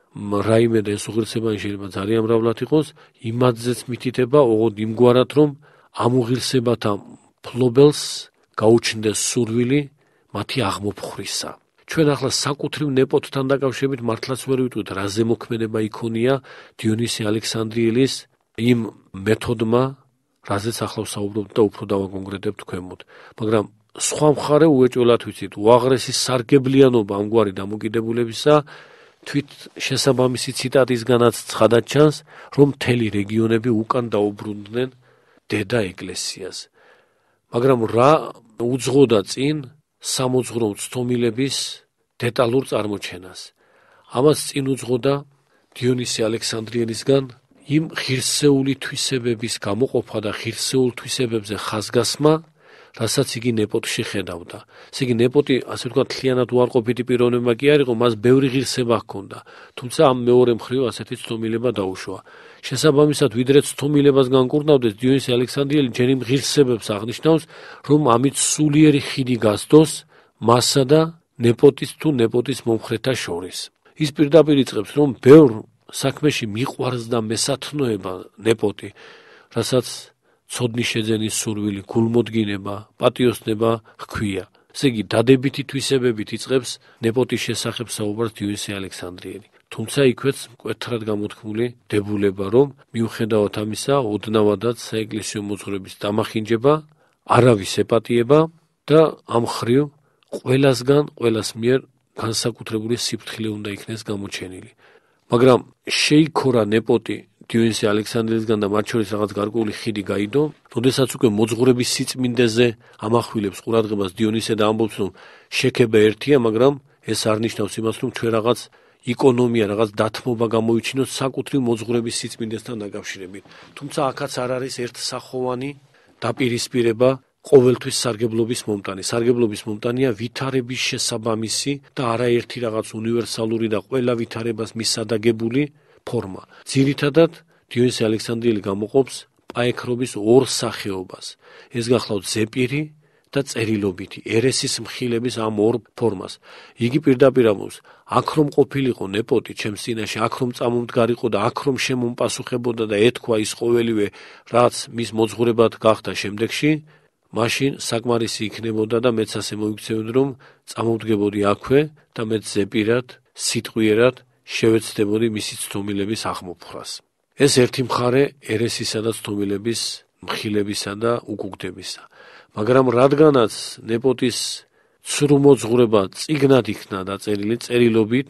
რაიმე და ეს უღირსება შეიძლება ძალიან მრავლად იყოს, იმათზეც მითითება ოღონდ იმგვარად, რომ ამ უღირსებათა მფლობელს გაუჩნდეს სურვილი მათი აღმოფხვრისა. ჩვენ ახლა საკუთრივ ნეპოტთან დაკავშირებით მართლაც ვერ ვიტყვით, რა ზემოქმედება იქონია დიონისე ალექსანდრიელის იმ მეთოდმა, რაზეც ახლა ვსაუბრობთ და უფრო დავაკონკრეტებთ ქვემოთ. მაგრამ სხვა მხარე უეჭველად ვიცით, უაღრესი სარგებლიანობა ამგვარი დამოკიდებულებისა თვით შესაბამისი ციტატისგანაც ცხადად ჩანს, რომ მთელი რეგიონები უკან დაუბრუნდნენ დედა ეკლესიას. მაგრამ რა უძღოდა წინ სამოძღვრო ცდომილების დეტალურ წარმოჩენას? ამას წინ უძღოდა დიონისე ალექსანდრიელისგან იმ ღირსეული თვისებების გამოყოფა და ღირსეულ თვისებებზე ხაზგასმა, რასაც იგი ნეპოტში ხედავდა. ესე იგი ნეპოტი, ასე ვთქვათ, მთლიანად უარყოფითი პიროვნება კი არ იყო, მას ბევრი ღირსება ჰქონდა, თუმცა ამ მეორე მხრივ ასეთი ცდომილება დაუშვა. შესაბამისად, ვიდრე ცდომილებას განკურნავდეს, დიონისე ალექსანდრიელი ჯერ იმ ღირსებებს აღნიშნავს, რომ ამით სულიერი ხიდი გასდოს მასა და ნეპოტის თუ ნეპოტის მომხრეთა შორის. ის პირდაპირ იწყებს, რომ ბევრ საქმეში მიყვარს და მესათნოება ნეპოტი, რასაც ცოდნის შეძენის სურვილი, გულმოდგინება, პატიოსნება ჰქვია. ესე იგი, დადებითი თვისებებით იწყებს ნეპოტის შესახებ საუბარს დიონისე ალექსანდრიელი. თუმცა იქვეც მკვეთრად გამოთქმული დებულება, რომ მიუხედავად ამისა, ოდნავადაც საეკლესიო მოძღვრების დამახინჯება, არავის ეპატიება და ამ მხრივ ყველასგან, ყველას მიერ განსაკუთრებული სიფრთხილე უნდა იქნეს გამოჩენილი. მაგრამ შეიქორა ნეპოტი დიონისე ალექსანდრიელისგან და მათ შორის რაღაც გარკვეული ხიდი გაიდო, როდესაც უკვე მოძღვრების სიწმინდეზე ამახვილებს ყურადღებას დიონისე და ამბობს, რომ შექება ერთია, მაგრამ ეს არ ნიშნავს იმას, რომ ჩვენ რაღაც იკონომია, რაღაც დათმობა გამოიჩინოთ საკუთრივ მოძღვრების სიწმინდესთან დაკავშირებით. თუმცა აქაც არ არის ერთსახოვანი დაპირისპირება ყოველთვის სარგებლობის მომტანი. სარგებლობის მომტანია ვითარების შესაბამისი და არაერთი რაღაც უნივერსალური და ყველა ვითარებას მისადაგებული ფორმა. ძირითადად დიონისე ალექსანდრიელი გამოყოფს პაექრობის ორ სახეობას. ეს გახლავთ ზეპირი და წერილობითი, ერესის მხილების ამ ორ ფორმას. იგი პირდაპირ ამბობს, აქ რომ ყოფილიყო ნეპოტი ჩემს წინაშე, აქ რომ წამომდგარიყო და აქ რომ შემომპასუხებოდა და ეთქვა ის ყოველივე, რაც მის მოძღვრებად გახდა შემდეგში, მაშინ საკმარისი იქნებოდა და მეც ასე მოიქცევენ, რომ წამოვდგებოდი აქვე და მეც ზეპირად, სიტყვიერად შევეცდებოდი მისი ცდომილების აღმოფხვრას. ეს ერთი მხარე ერესისა და ცდომილების მხილებისა და უკუგდებისა. მაგრამ რადგანაც ნეპოტის ცრუ მოძღვრება წიგნად იქნა დაწერილი წერილობით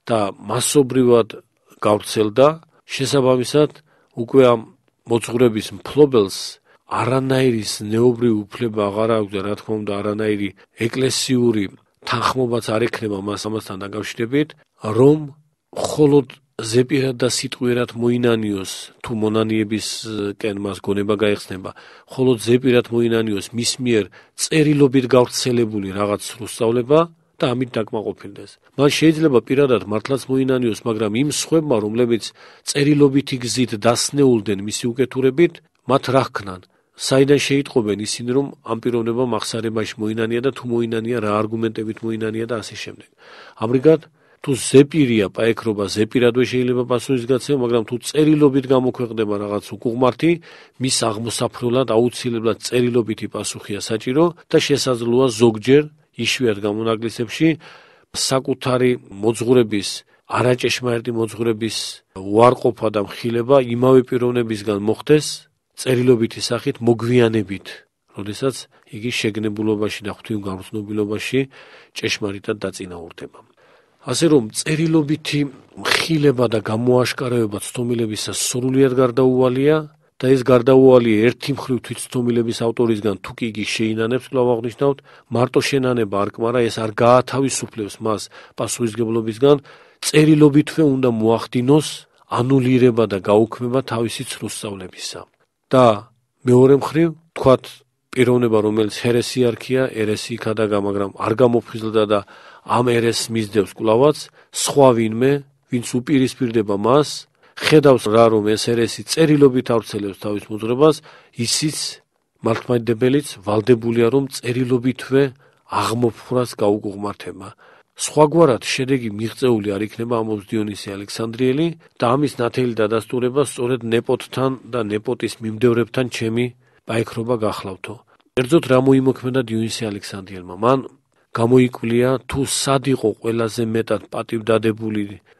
და მასობრივად გავრცელდა, შესაბამისად უკვე ამ მოძღვრების მფლობელს არანაირი ზნეობრივი უფლება აღარ აქვს და რა თქმა უნდა არანაირი ეკლესიური თანხმობაც არ ექნება მას ამასთან დაკავშირებით, რომ მხოლოდ ზეპირად და სიტყვიერად მოინანიოს თუ მონანიებისკენ მას გონება გაიხსნება, მხოლოდ ზეპირად მოინანიოს მის მიერ წერილობით გავრცელებული რაღაც სრულსწავლება და ამით დაკმაყოფილდეს. მან შეიძლება პირადად მართლაც მოინანიოს, მაგრამ იმ სხვებმა, რომლებიც წერილობითი გზით დასნეულდნენ მისი უკეთურებით, მათ რა ჰქნან? საიდან შეიტყობენ ისინი, რომ ამ პიროვნებამ აღსარებაში მოინანია და თუ მოინანია, რა არგუმენტებით მოინანია და ასე შემდეგ. ამრიგად, თუ ზეპირია პაექრობა, ზეპირადვე შეიძლება პასუხის გაცემა, მაგრამ თუ წერილობით გამოქვეყნდება რაღაც უკუღმართი, მის აღმოსაფრულად აუცილებლად წერილობითი პასუხია საჭირო და შესაძლოა ზოგჯერ იშვიათ გამონაკლისებში საკუთარი მოძღვრების, არაჭეშმარიტი მოძღვრების უარყოფა და მხილება იმავე პიროვნებისგან მოხდეს წერილობითი სახით მოგვიანებით, როდესაც იგი შეგნებულობაში და ღვთივგამგრძნობილობაში ჭეშმარიტად დაწინაურდება. ასე რომ წერილობითი მხილება და გამოაშკარავება ცდომილებისას სრულიად გარდაუვალია და ეს გარდაუვალი ერთი მხრივ თვითცდომილების ავტორისგან თუ კი იგი შეინანებს, კვლავ აღნიშნავთ, მარტო შენანება არ კმარა, ეს არ გაათავისუფლებს მას პასუხისმგებლობისგან, წერილობითვე უნდა მოახდინოს ანულირება და გაუქმება თავისი ცრუსწავლებისა. და მეორე მხრივ, თქვათ პიროვნება, რომელიც ჰერესიარქია, ერესი იქადაგა, მაგრამ არ გამოფხიზლდა და ამ ერესს მისდევს კვლავაც, სხვა ვინმე, ვინც უპირისპირდება მას, ხედავს რა, რომ ეს ერესი წერილობით ავრცელებს თავის მოძღვრებას, ისიც მართლმადიდებელიც ვალდებულია, რომ წერილობითვე აღმოფხვრას გაუკუღმართება. სხვაგვარად შედეგი მიღწეული არ იქნება, ამბობს დიონისე ალექსანდრიელი და ამის ნათელი დადასტურება სწორედ ნეპოტთან და ნეპოტის მიმდევრებთან ჩემი პაექრობა გახლავთო. კერძოდ რა მოიმოქმედა დიონისე ალექსანდრიელმა? მან გამოიკვლია თუ სად იყო ყველაზე მეტად პატივდადებული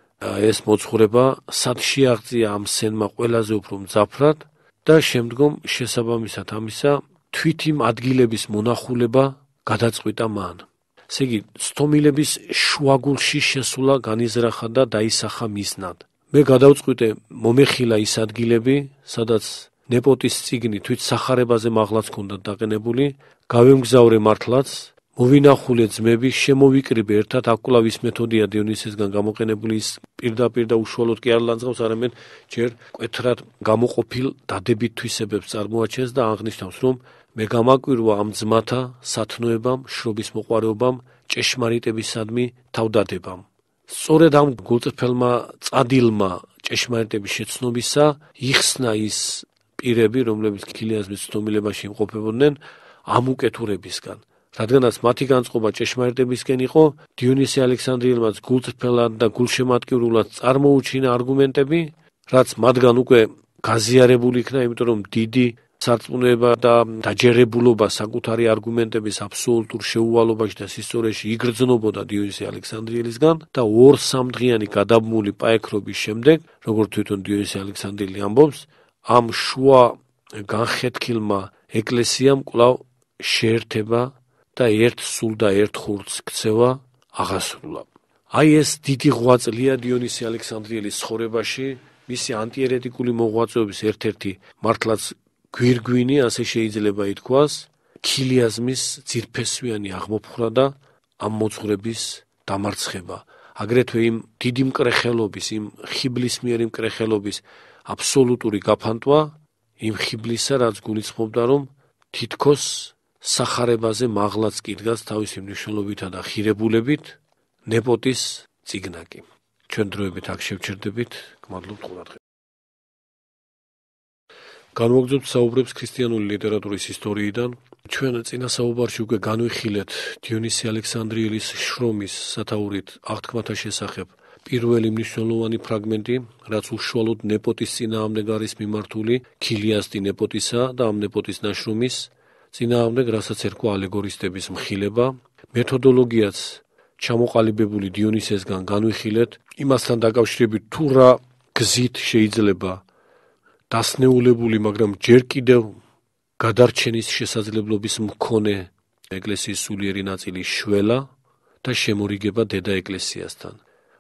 ეს მოძღვრება, სად შეაღწია ამ სენმა ყველაზე უფრო მძაფრად და შემდგომ შესაბამისად ამისა თვით იმ ადგილების მონახულება გადაწყვიტა მან. ესე იგი, ცდომილების შუაგულში შესულა განიზრახა და დაისახა მიზნად. მე გადავწყვიტე მომეხილა ის ადგილები, სადაც ნეპოტის წიგნი თვით სახარებაზე მაღლაც ჰქონდათ დაყენებული, გავემგზავრე მართლაც, მოვინახულე ძმები, შემოვიკრიბე ერთად, აქ კვლავ ის მეთოდია დიონისესგან გამოყენებული, ის პირდაპირ და უშუალოდ კი არ ლანძღავს, არამედ ჯერ მკვეთრად გამოყოფილ დადებით თვისებებს წარმოაჩენს და აღნიშნავს, რომ მე გამაკვირვა ამ ძმათა სათნოებამ, შრობის მოყვარეობამ, ჭეშმარიტებისადმი თავდადებამ. სწორედ ამ გულწრფელმა წადილმა ჭეშმარიტების შეცნობისა იხსნა ის პირები, რომლებიც ქილიაზმის ცდომილებაში იმყოფებოდნენ ამ უკეთურებისგან. რადგანაც მათი განწყობა ჭეშმარიტებისკენ იყო, დიონისე ალექსანდრიელმაც გულწრფელად და გულშემატკივრულად წარმოუჩინა არგუმენტები, რაც მათგან უკვე გაზიარებული იქნა, იმიტომ რომ დიდი სარწმუნოება და დაჯერებულობა საკუთარი არგუმენტების აბსოლუტურ შეუვალობაში და სისწორეში იგრძნობოდა დიონისე ალექსანდრიელისგან და ორ სამდღიანი გადაბმული პაექრობის შემდეგ, როგორც თვითონ დიონისე ალექსანდრიელი ამბობს, ამ შუა განხეთქილმა ეკლესიამ კვლავ შეერთება და ერთ სულ და ერთ ხურცს ქცევა აღასრულა. აი ეს დიდი ღვაწლია დიონისე ალექსანდრიელის ცხოვრებაში, მისი ანტიერეტიკული მოღვაწეობის ერთ-ერთი მართლაც გვირგვინი, ასე შეიძლება ითქვას, ქილიაზმის ძირფესვიანი აღმოფხვრა და ამ მოძღვრების დამარცხება. აგრეთვე იმ დიდი მკრეხელობის, იმ ხიბლისმიერი მკრეხელობის აბსოლუტური გაფანტვა, იმ ხიბლისა, რაც გულისხმობდა, რომ თითქოს სახარებაზე მაღლაც კი დგას თავისი მნიშვნელობითა და ხირებულებით ნეპოტის წიგნაკი. ჩვენ დროებით აქ შევჩერდებით, გმადლობთ ყურადღებისთვის. განვაგრძობთ საუბრებს ქრისტიანული ლიტერატურის ისტორიიდან. ჩვენ წინა საუბარში უკვე განვიხილეთ დიონისე ალექსანდრიელის შრომის სათაურით აღთქმათა შესახებ პირველი მნიშვნელოვანი ფრაგმენტი, რაც უშუალოდ ნეპოტის წინააღმდეგ არის მიმართული, ქილიასტი ნეპოტისა და ამ ნეპოტის ნაშრომის წინააღმდეგ, რასაც ერქვა ალეგორისტების მხილება. მეთოდოლოგიაც ჩამოყალიბებული დიონისესგან განვიხილეთ, იმასთან დაკავშირებით თუ რა გზით შეიძლება დასნეულებული, მაგრამ ჯერ კიდევ გადარჩენის შესაძლებლობის მქონე ეკლესიის სულიერი ნაწილი შველა და შემორიგება დედა ეკლესიასთან.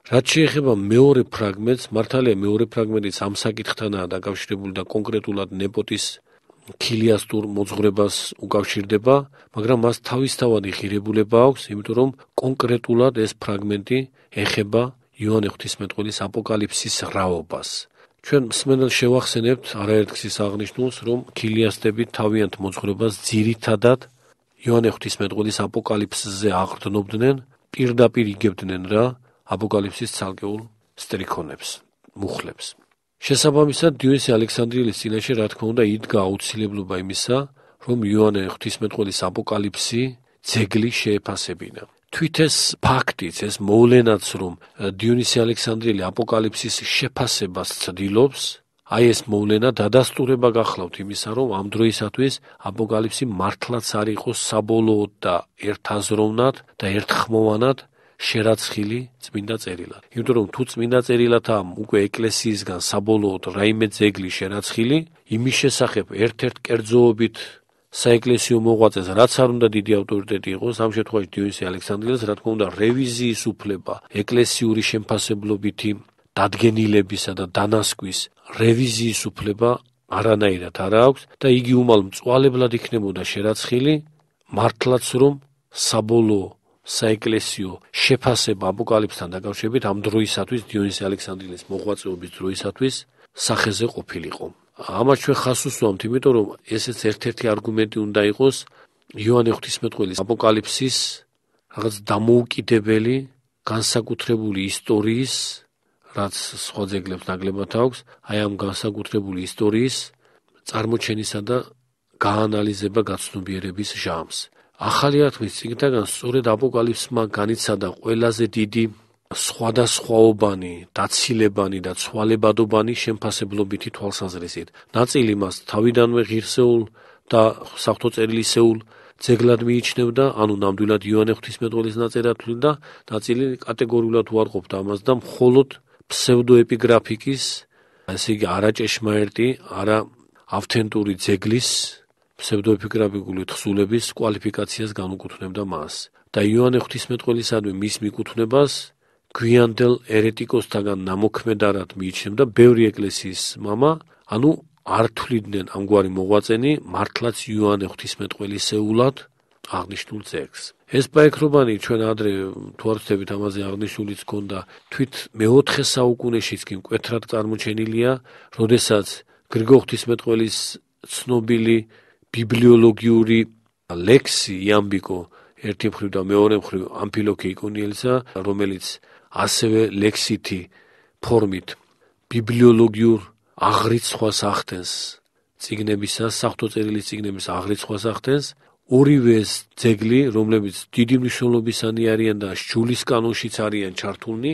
რაც შეეხება მეორე ფრაგმენტს, მართალია მეორე ფრაგმენტიც ამ საკითხთანაა დაკავშირებული და კონკრეტულად ნეპოტის ქილიასტურ მოძღვრებას უკავშირდება, მაგრამ მას თავისთავადი ღირებულება აქვს, იმიტომ რომ კონკრეტულად ეს ფრაგმენტი ეხება იოანე ღვთისმეტყველის აპოკალიფსის რაობას. ჩვენ მსმენელს შევახსენებთ არაერთგზის აღნიშნულს, რომ ქილიასტები თავიანთ მოძღვრებას ძირითადად იოანე ღვთისმეტყველის აპოკალიფსზე აღრდნობდნენ, პირდაპირ იგებდნენ რა აპოკალიფსის ცალკეულ სტრიქონებს, მუხლებს. შესაბამისად, დიონისე ალექსანდრიელის წინაშე რა თქმა უნდა იდგა აუცილებლობა იმისა, რომ იოანე ღვთისმეტყველის აპოკალიფსი ძეგლი შეეფასებინა. თვით ეს ფაქტიც, ეს მოვლენაც, რომ დიონისე ალექსანდრიელი აპოკალიფსის შეფასებას ცდილობს, აი ეს მოვლენა დადასტურება გახლავთ იმისა, რომ ამ დროისათვის აპოკალიფსი მართლაც არ იყოს საბოლოოდ და ერთაზროვნად და ერთხმოვანად შერაცხილი წმინდა წერილად. იმიტომ რომ თუ წმინდა წერილად ამ უკვე ეკლესიისგან საბოლოოდ რაიმე ძეგლი შერაცხილი, იმის შესახებ ერთ-ერთ კერძოობით საეკლესიო მოღვაწეს, რაც არ უნდა დიდი ავტორიტეტი იყოს, ამ შემთხვევაში დიონისე ალექსანდრიელს, რა თქმა უნდა, რევიზიის უფლება, ეკლესიური შემფასებლობითი დადგენილებისა და დანასკვის რევიზიის უფლება არანაირად არ აქვს და იგი უმალ მწვალებლად იქნებოდა შერაცხილი, მართლაც რომ საბოლოო საეკლესიო შეფასება აპოკალიფსთან დაკავშირებით ამ დროისათვის დიონისე ალექსანდრიელის მოღვაწეობის დროისათვის სახეზე ყოფილიყო. ამას ჩვენ ხას უსვამთ, იმიტომ რომ ესეც ერთ-ერთი არგუმენტი უნდა იყოს იოანე ღვთისმეტყველის აპოკალიფსის რაღაც დამოუკიდებელი, განსაკუთრებული ისტორიის, რაც სხვა ძეგლებს ნაკლებად აქვს, აი ამ განსაკუთრებული ისტორიის წარმოჩენისა და გაანალიზება გაცნობიერების ჟამს. ახალი არხმის წიგნთაგან სწორედ აპოკალიფსმა განიცადა ყველაზე დიდი სხვადასხვაობანი, დაცილებანი და ცვალებადობანი შემფასებლობითი თვალსაზრისით. ნაწილი მას თავიდანვე ღირსეულ და საღვთო წერილისეულ ძეგლად მიიჩნევდა, ანუ ნამდვილად იოანე ღვთისმეტყველის ნაწერად თვლიდა, ნაწილი კატეგორიულად უარყოფდა ამას და მხოლოდ ფსევდოეპიგრაფიკის, ასე იგი არაჭეშმარიტი, არა ავთენტური ძეგლის ფსევდოეპიგრაფიკული თხზულების კვალიფიკაციას განუკუთვნებდა მას. და იოანე ღვთისმეტყველისადმი მის მიკუთვნებას გვიანდელ ერეტიკოსთაგან ნამოქმედარად მიიჩნევდა ბევრი ეკლესიის მამა, ანუ არ თვლიდნენ ამგვარი მოღვაწენი მართლაც იოანე ღვთისმეტყველისეულად აღნიშნულ ძეგლს. ეს პაექრობანი ჩვენ ადრე თუ არ ვცდებით ამაზე აღნიშნულიც ჰქონდა თვით მეოთხე საუკუნეშიც კი მკვეთრად წარმოჩენილია, როდესაც გრიგოლ ღვთისმეტყველის ცნობილი ბიბლიოლოგიური ლექსი იამბიკო ერთი მხრივ და მეორე მხრივ ამფილოქე იკონიელისა, რომელიც ასევე ლექსითი ფორმით ბიბლიოლოგიურ აღრიცხვას ახდენს წიგნებისა, საღვთო წერილის წიგნების აღრიცხვას ახდენს, ორივე ეს ძეგლი, რომლებიც დიდი მნიშვნელობისანი არიან და სჯულის კანონშიც არიან ჩართულნი,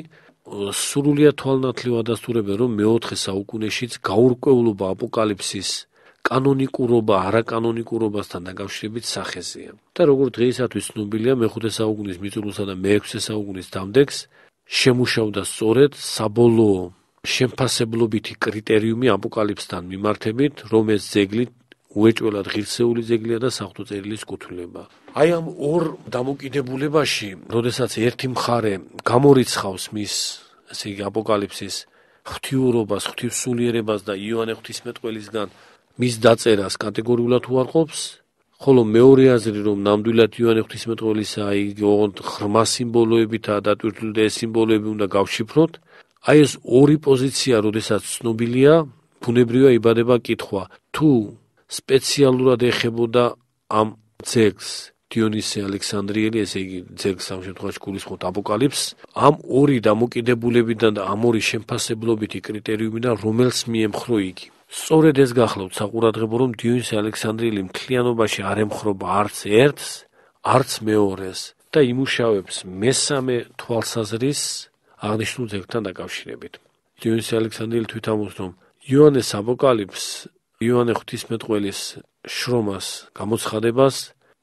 სრულიად თვალნათლივ ადასტურებენ, რომ მეოთხე საუკუნეშიც გაურკვევლობა აპოკალიფსის კანონიკურობა არაკანონიკურობასთან დაკავშირებით სახეზეა. და როგორც დღეისათვის ცნობილია, მეხუთე საუკუნის მიწურულსა და მეექვსე საუკუნის დამდეგს შემუშავდა სწორედ საბოლოო შემფასებლობითი კრიტერიუმი აპოკალიფსთან მიმართებით, რომ ეს ძეგლი უეჭველად ღირსეული ძეგლია და საღვთო წერილის კუთვნილება. აი ამ ორ დამოკიდებულებაში, როდესაც ერთი მხარე გამორიცხავს მის, ასე იგი აპოკალიფსის ღვთიურობას, ღვთივსულიერებას და იოანე ღვთისმეტყველისგან მის დაწერას კატეგორიულად უარყოფს, ხოლო მეორე აზრი, რომ ნამდვილად იოანე ღვთისმეტყველისა აი ოღონდ ღრმა სიმბოლოებითაა დატვირთული და ეს სიმბოლოები უნდა გავშიფროთ, აი ეს ორი პოზიცია, როდესაც ცნობილია, ბუნებრივია იბადება კითხვა, თუ სპეციალურად ეხებოდა ამ ძეგლს დიონისე ალექსანდრიელი, ესე იგი ძეგლს ამ შემთხვევაში გულისხმობთ აპოკალიფსს, ამ ორი დამოკიდებულებიდან და ამ ორი შემფასებლობითი კრიტერიუმიდან რომელს მიემხრო იგი. სწორედ ეს გახლავთ საყურადღებო, რომ დიონისე ალექსანდრიელი მთლიანობაში არ ემხრობა არც ერთს, არც მეორეს და იმუშავებს მესამე თვალსაზრისს აღნიშნულ ძეგლთან დაკავშირებით. დიონისე ალექსანდრიელი თვით ამბობს, რომ იოანეს აპოკალიფსს, იოანე ღვთისმეტყველის შრომას, გამოცხადებას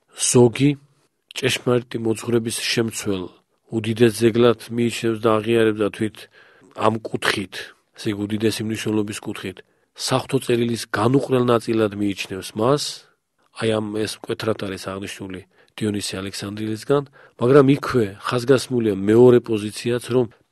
ზოგი ჭეშმარიტი მოძღვრების შემცველ უდიდეს ძეგლად მიიჩნევს და აღიარებს და თვით ამ კუთხით, ესე იგი უდიდესი მნიშვნელობის კუთხით, საღვთო წერილის განუყრელ ნაწილად მიიჩნევს მას, აი ამ ეს მკვეთრად არის აღნიშნული დიონისე ალექსანდრიელისგან, მაგრამ იქვე ხაზგასმულია მეორე პოზიციაც, რომ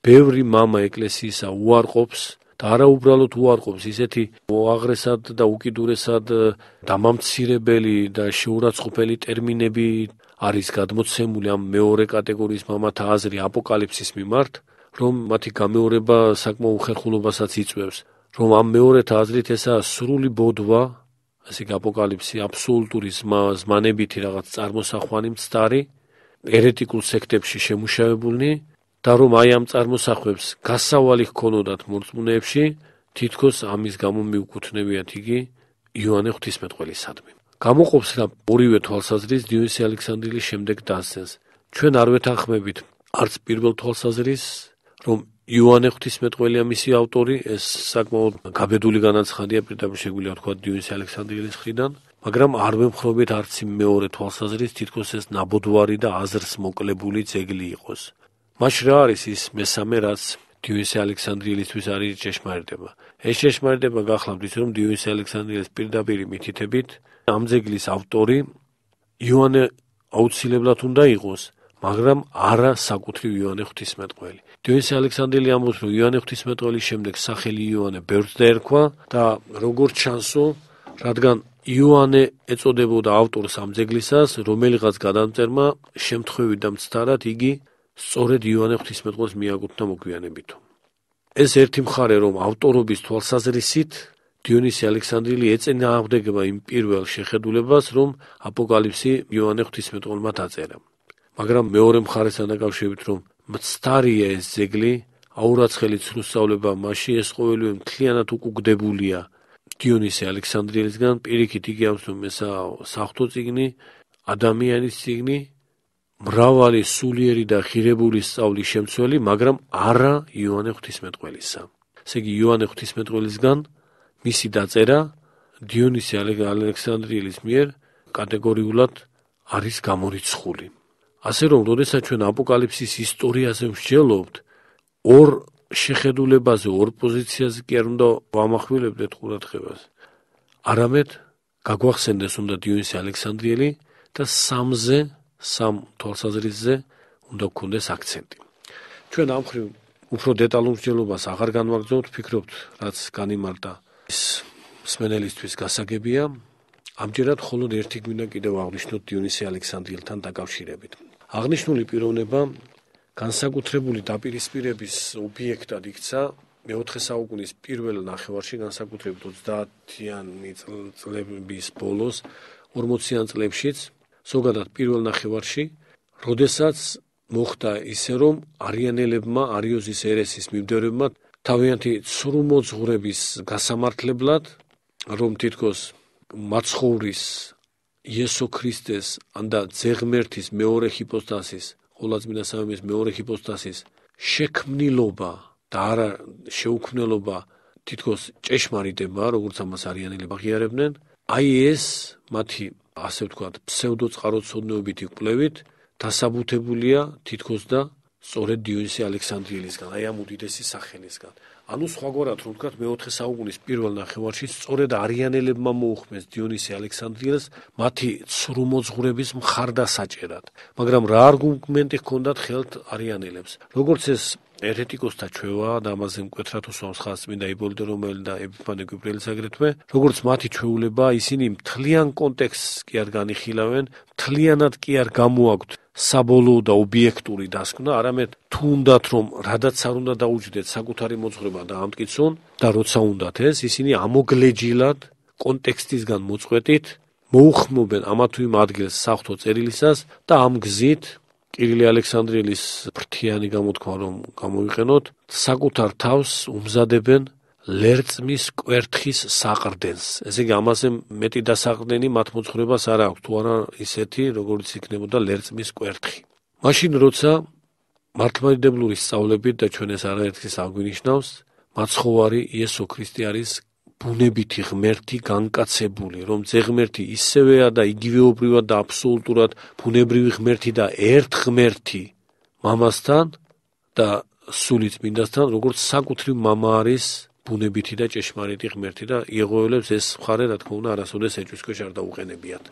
ბევრი მამა ეკლესიისა უარყოფს და არა უბრალოდ უარყოფს, ისეთი უაღრესად და უკიდურესად დამამცირებელი და შეურაცხყოფელი ტერმინები არის გადმოცემული ამ მეორე კატეგორიის მამათა აზრი აპოკალიფსის მიმართ, რომ მათი გამეორება საკმაო უხერხულობასაც იწვევს, რომ ამ მეორეთა აზრით ესაა სრული ბოდვა, ასე აპოკალიფსი აბსოლუტური ზმანებითი რაღაც წარმოსახვანი მცდარი, ერეტიკულ სექტებში შემუშავებული და რომ აი ამ წარმოსახვებს გასავალი ჰქონოდათ მორწმუნეებში, თითქოს ამის გამო მიუკუთვნებიათ იგი იოანე ღვთისმეტყველისადმი. გამოყოფს რა ორივე თვალსაზრის დიონისე ალექსანდრიელის შემდეგ დასცენს. ჩვენ არ ვეთანხმებით არც პირველ თვალსაზრისს, რომ იოანე ღვთისმეტყველია მისი ავტორი, ეს საკმაოდ გაბედული განაცხადია, პირდაპირ შეგვიძლია ვთქვა დიონისე ალექსანდრიელის მხრიდან, მაგრამ არ ვემხრობებით არც იმ მეორე თვალსაზრისს, თითქოს ეს ნაბოდვარი და აზრს მოკლებული ძეგლი იყოს. მაშ რა არის ის მესამე, რაც დიონისე ალექსანდრიელისთვის არის ჭეშმარიტება? ეს ჭეშმარიტება გახლავთ ის, რომ დიონისე ალექსანდრიელის პირდაპირი მითითებით ამ ძეგლის ავტორი იოანე აუცილებლად უნდა იყოს, მაგრამ არა საკუთრივ იოანე ღვთისმეტყველი. დიონისე ალექსანდრიელი ამბობს, რომ იოანე ღვთისმეტყველის შემდეგ სახელი იოანე ბევრს დაერქვა და როგორც ჩანსო, რადგან იოანე ეწოდებოდა ავტორს ამ ძეგლისას, რომელიღაც გადამწერმა შემთხვევით და მცდარად იგი სწორედ იოანე ღვთისმეტყველს მიაკუთვნა მოგვიანებითო. ეს ერთი მხარე, რომ ავტორობის თვალსაზრისით დიონისე ალექსანდრიელი ეწინააღმდეგება იმ პირველ შეხედულებას, რომ აპოკალიფსი იოანე ღვთისმეტყველმა დაწერა. მაგრამ მეორე მხარესთან დაკავშირებით, რომ მცდარია ეს ძეგლი, აურაცხელი ცრუსწავლება მასში, ეს ყოველივე მთლიანად უკუგდებულია დიონისე ალექსანდრიელისგან, პირიქით იგი ამბობს, რომ ესაა საღვთო წიგნი, ადამიანის წიგნი, მრავალი სულიერი და ღირებული სწავლის შემცველი, მაგრამ არა იოანე ღვთისმეტყველისა. ესე იგი, იოანე ღვთისმეტყველისგან მისი დაწერა დიონისე ალექსანდრიელის მიერ კატეგორიულად არის გამორიცხული. ასე რომ, როდესაც ჩვენ აპოკალიფსის ისტორიაზე ვსჯელობთ, ორ შეხედულებაზე, ორ პოზიციაზე კი არ უნდა ვამახვილებდეთ ყურადღებას. არამედ გაგვახსენდეს უნდა დიონისე ალექსანდრიელი და სამზე, სამ თვალსაზრისზე უნდა გქონდეს აქცენტი. ჩვენ ამ მხრივ უფრო დეტალურ მსჯელობას აღარ განვაგრძობთ, ვფიქრობთ, რაც განიმარტა ის მსმენელისთვის გასაგებია. ამჯერად მხოლოდ ერთი გვინდა კიდევ აღნიშნოთ დიონისე ალექსანდრიელთან დაკავშირებით. აღნიშნული პიროვნება განსაკუთრებული დაპირისპირების ობიექტად იქცა მეოთხე საუკუნის პირველ ნახევარში, განსაკუთრებით ოცდაათიანი წლების ბოლოს, ორმოციან წლებშიც, ზოგადად პირველ ნახევარში, როდესაც მოხდა ისე, რომ არიანელებმა, არიოზის ერესის მიმდევრებმა თავიანთი ცრუმოძღვრების გასამართლებლად, რომ თითქოს მაცხოვრის იესო ქრისტეს და ძეღმერთის მეორე ჰიპოსტასის, ყოვლადწმინდა სამების მეორე ჰიპოსტასის შექმნილობა და არა შეუქმნელობა თითქოს ჭეშმარიტება, როგორც ამას არიანელები აღიარებდნენ, აი ეს მათი, ასე ვთქვათ, ფსევდოწყაროцოდნეობითი კვლევით დასაბუთებულია თითქოს და სწორედ დიონისე ალექსანდრიელისგან, აი ამ უდიდესი სახელისგან. ანუ სხვაგვარად რომ ვთქვათ, მეოთხე საუკუნის პირველ ნახევარში სწორედ არიანელებმა მოუხმეს დიონისე ალექსანდრიელს მათი ცრუმოძღვრების მხარდასაჭერად. მაგრამ რა არგუმენტი ჰქონდათ ხელთ არიანელებს? როგორც ეს ერეტიკოსთა ჩვევა და ამაზე მკვეთრად უსვამს ხაზს წმინდა იპოლიტე რომაელი და ეპიფანე გვიბრელის აგრეთვე, როგორც მათი ჩვეულება, ისინი მთლიან კონტექსტს კი არ განიხილავენ, მთლიანად კი არ გამოაქვთ საბოლოო და ობიექტური დასკვნა, არამედ თუ უნდათ რომ რადაც არ უნდა დაუჯდეთ საკუთარი მოძღვრება და ამტკიცონ და როცა უნდათ ეს, ისინი ამოგლეჯილად კონტექსტისგან მოწყვეტით მოუხმობენ ამა თუ იმ ადგილს საღვთო წერილისას და ამ გზით კირილე ალექსანდრიელის ფრთიანი გამოთქმა რომ გამოვიყენოთ, საკუთარ თავს უმზადებენ ლერწმის კვერთხის საყრდენს. ესე იგი, ამაზე მეტი დასაყრდენი მათ მოძღვრებას არ აქვს, თუ არა ისეთი, როგორც იქნებოდა ლერწმის კვერთხი. მაშინ, როცა მართლმადიდებლური სწავლებით და ჩვენ ეს არაერთის აგვინიშნავს, მაცხოვარი იესო ქრისტე არის ბუნებითი ღმერთი განკაცებული, რომ ძეღმერთი ისევეა და იგივეობრივად და აბსოლუტურად ბუნებრივი ღმერთი და ერთ ღმერთი მამასთან და სული წმინდასთან, როგორც საკუთრივ მამა არის ბუნებითი და ჭეშმარიტი ღმერთი და იღოელებს ეს მხარე, რა თქმა უნდა, არასოდეს ეჭვისქვეშ არ დაუყენებიათ.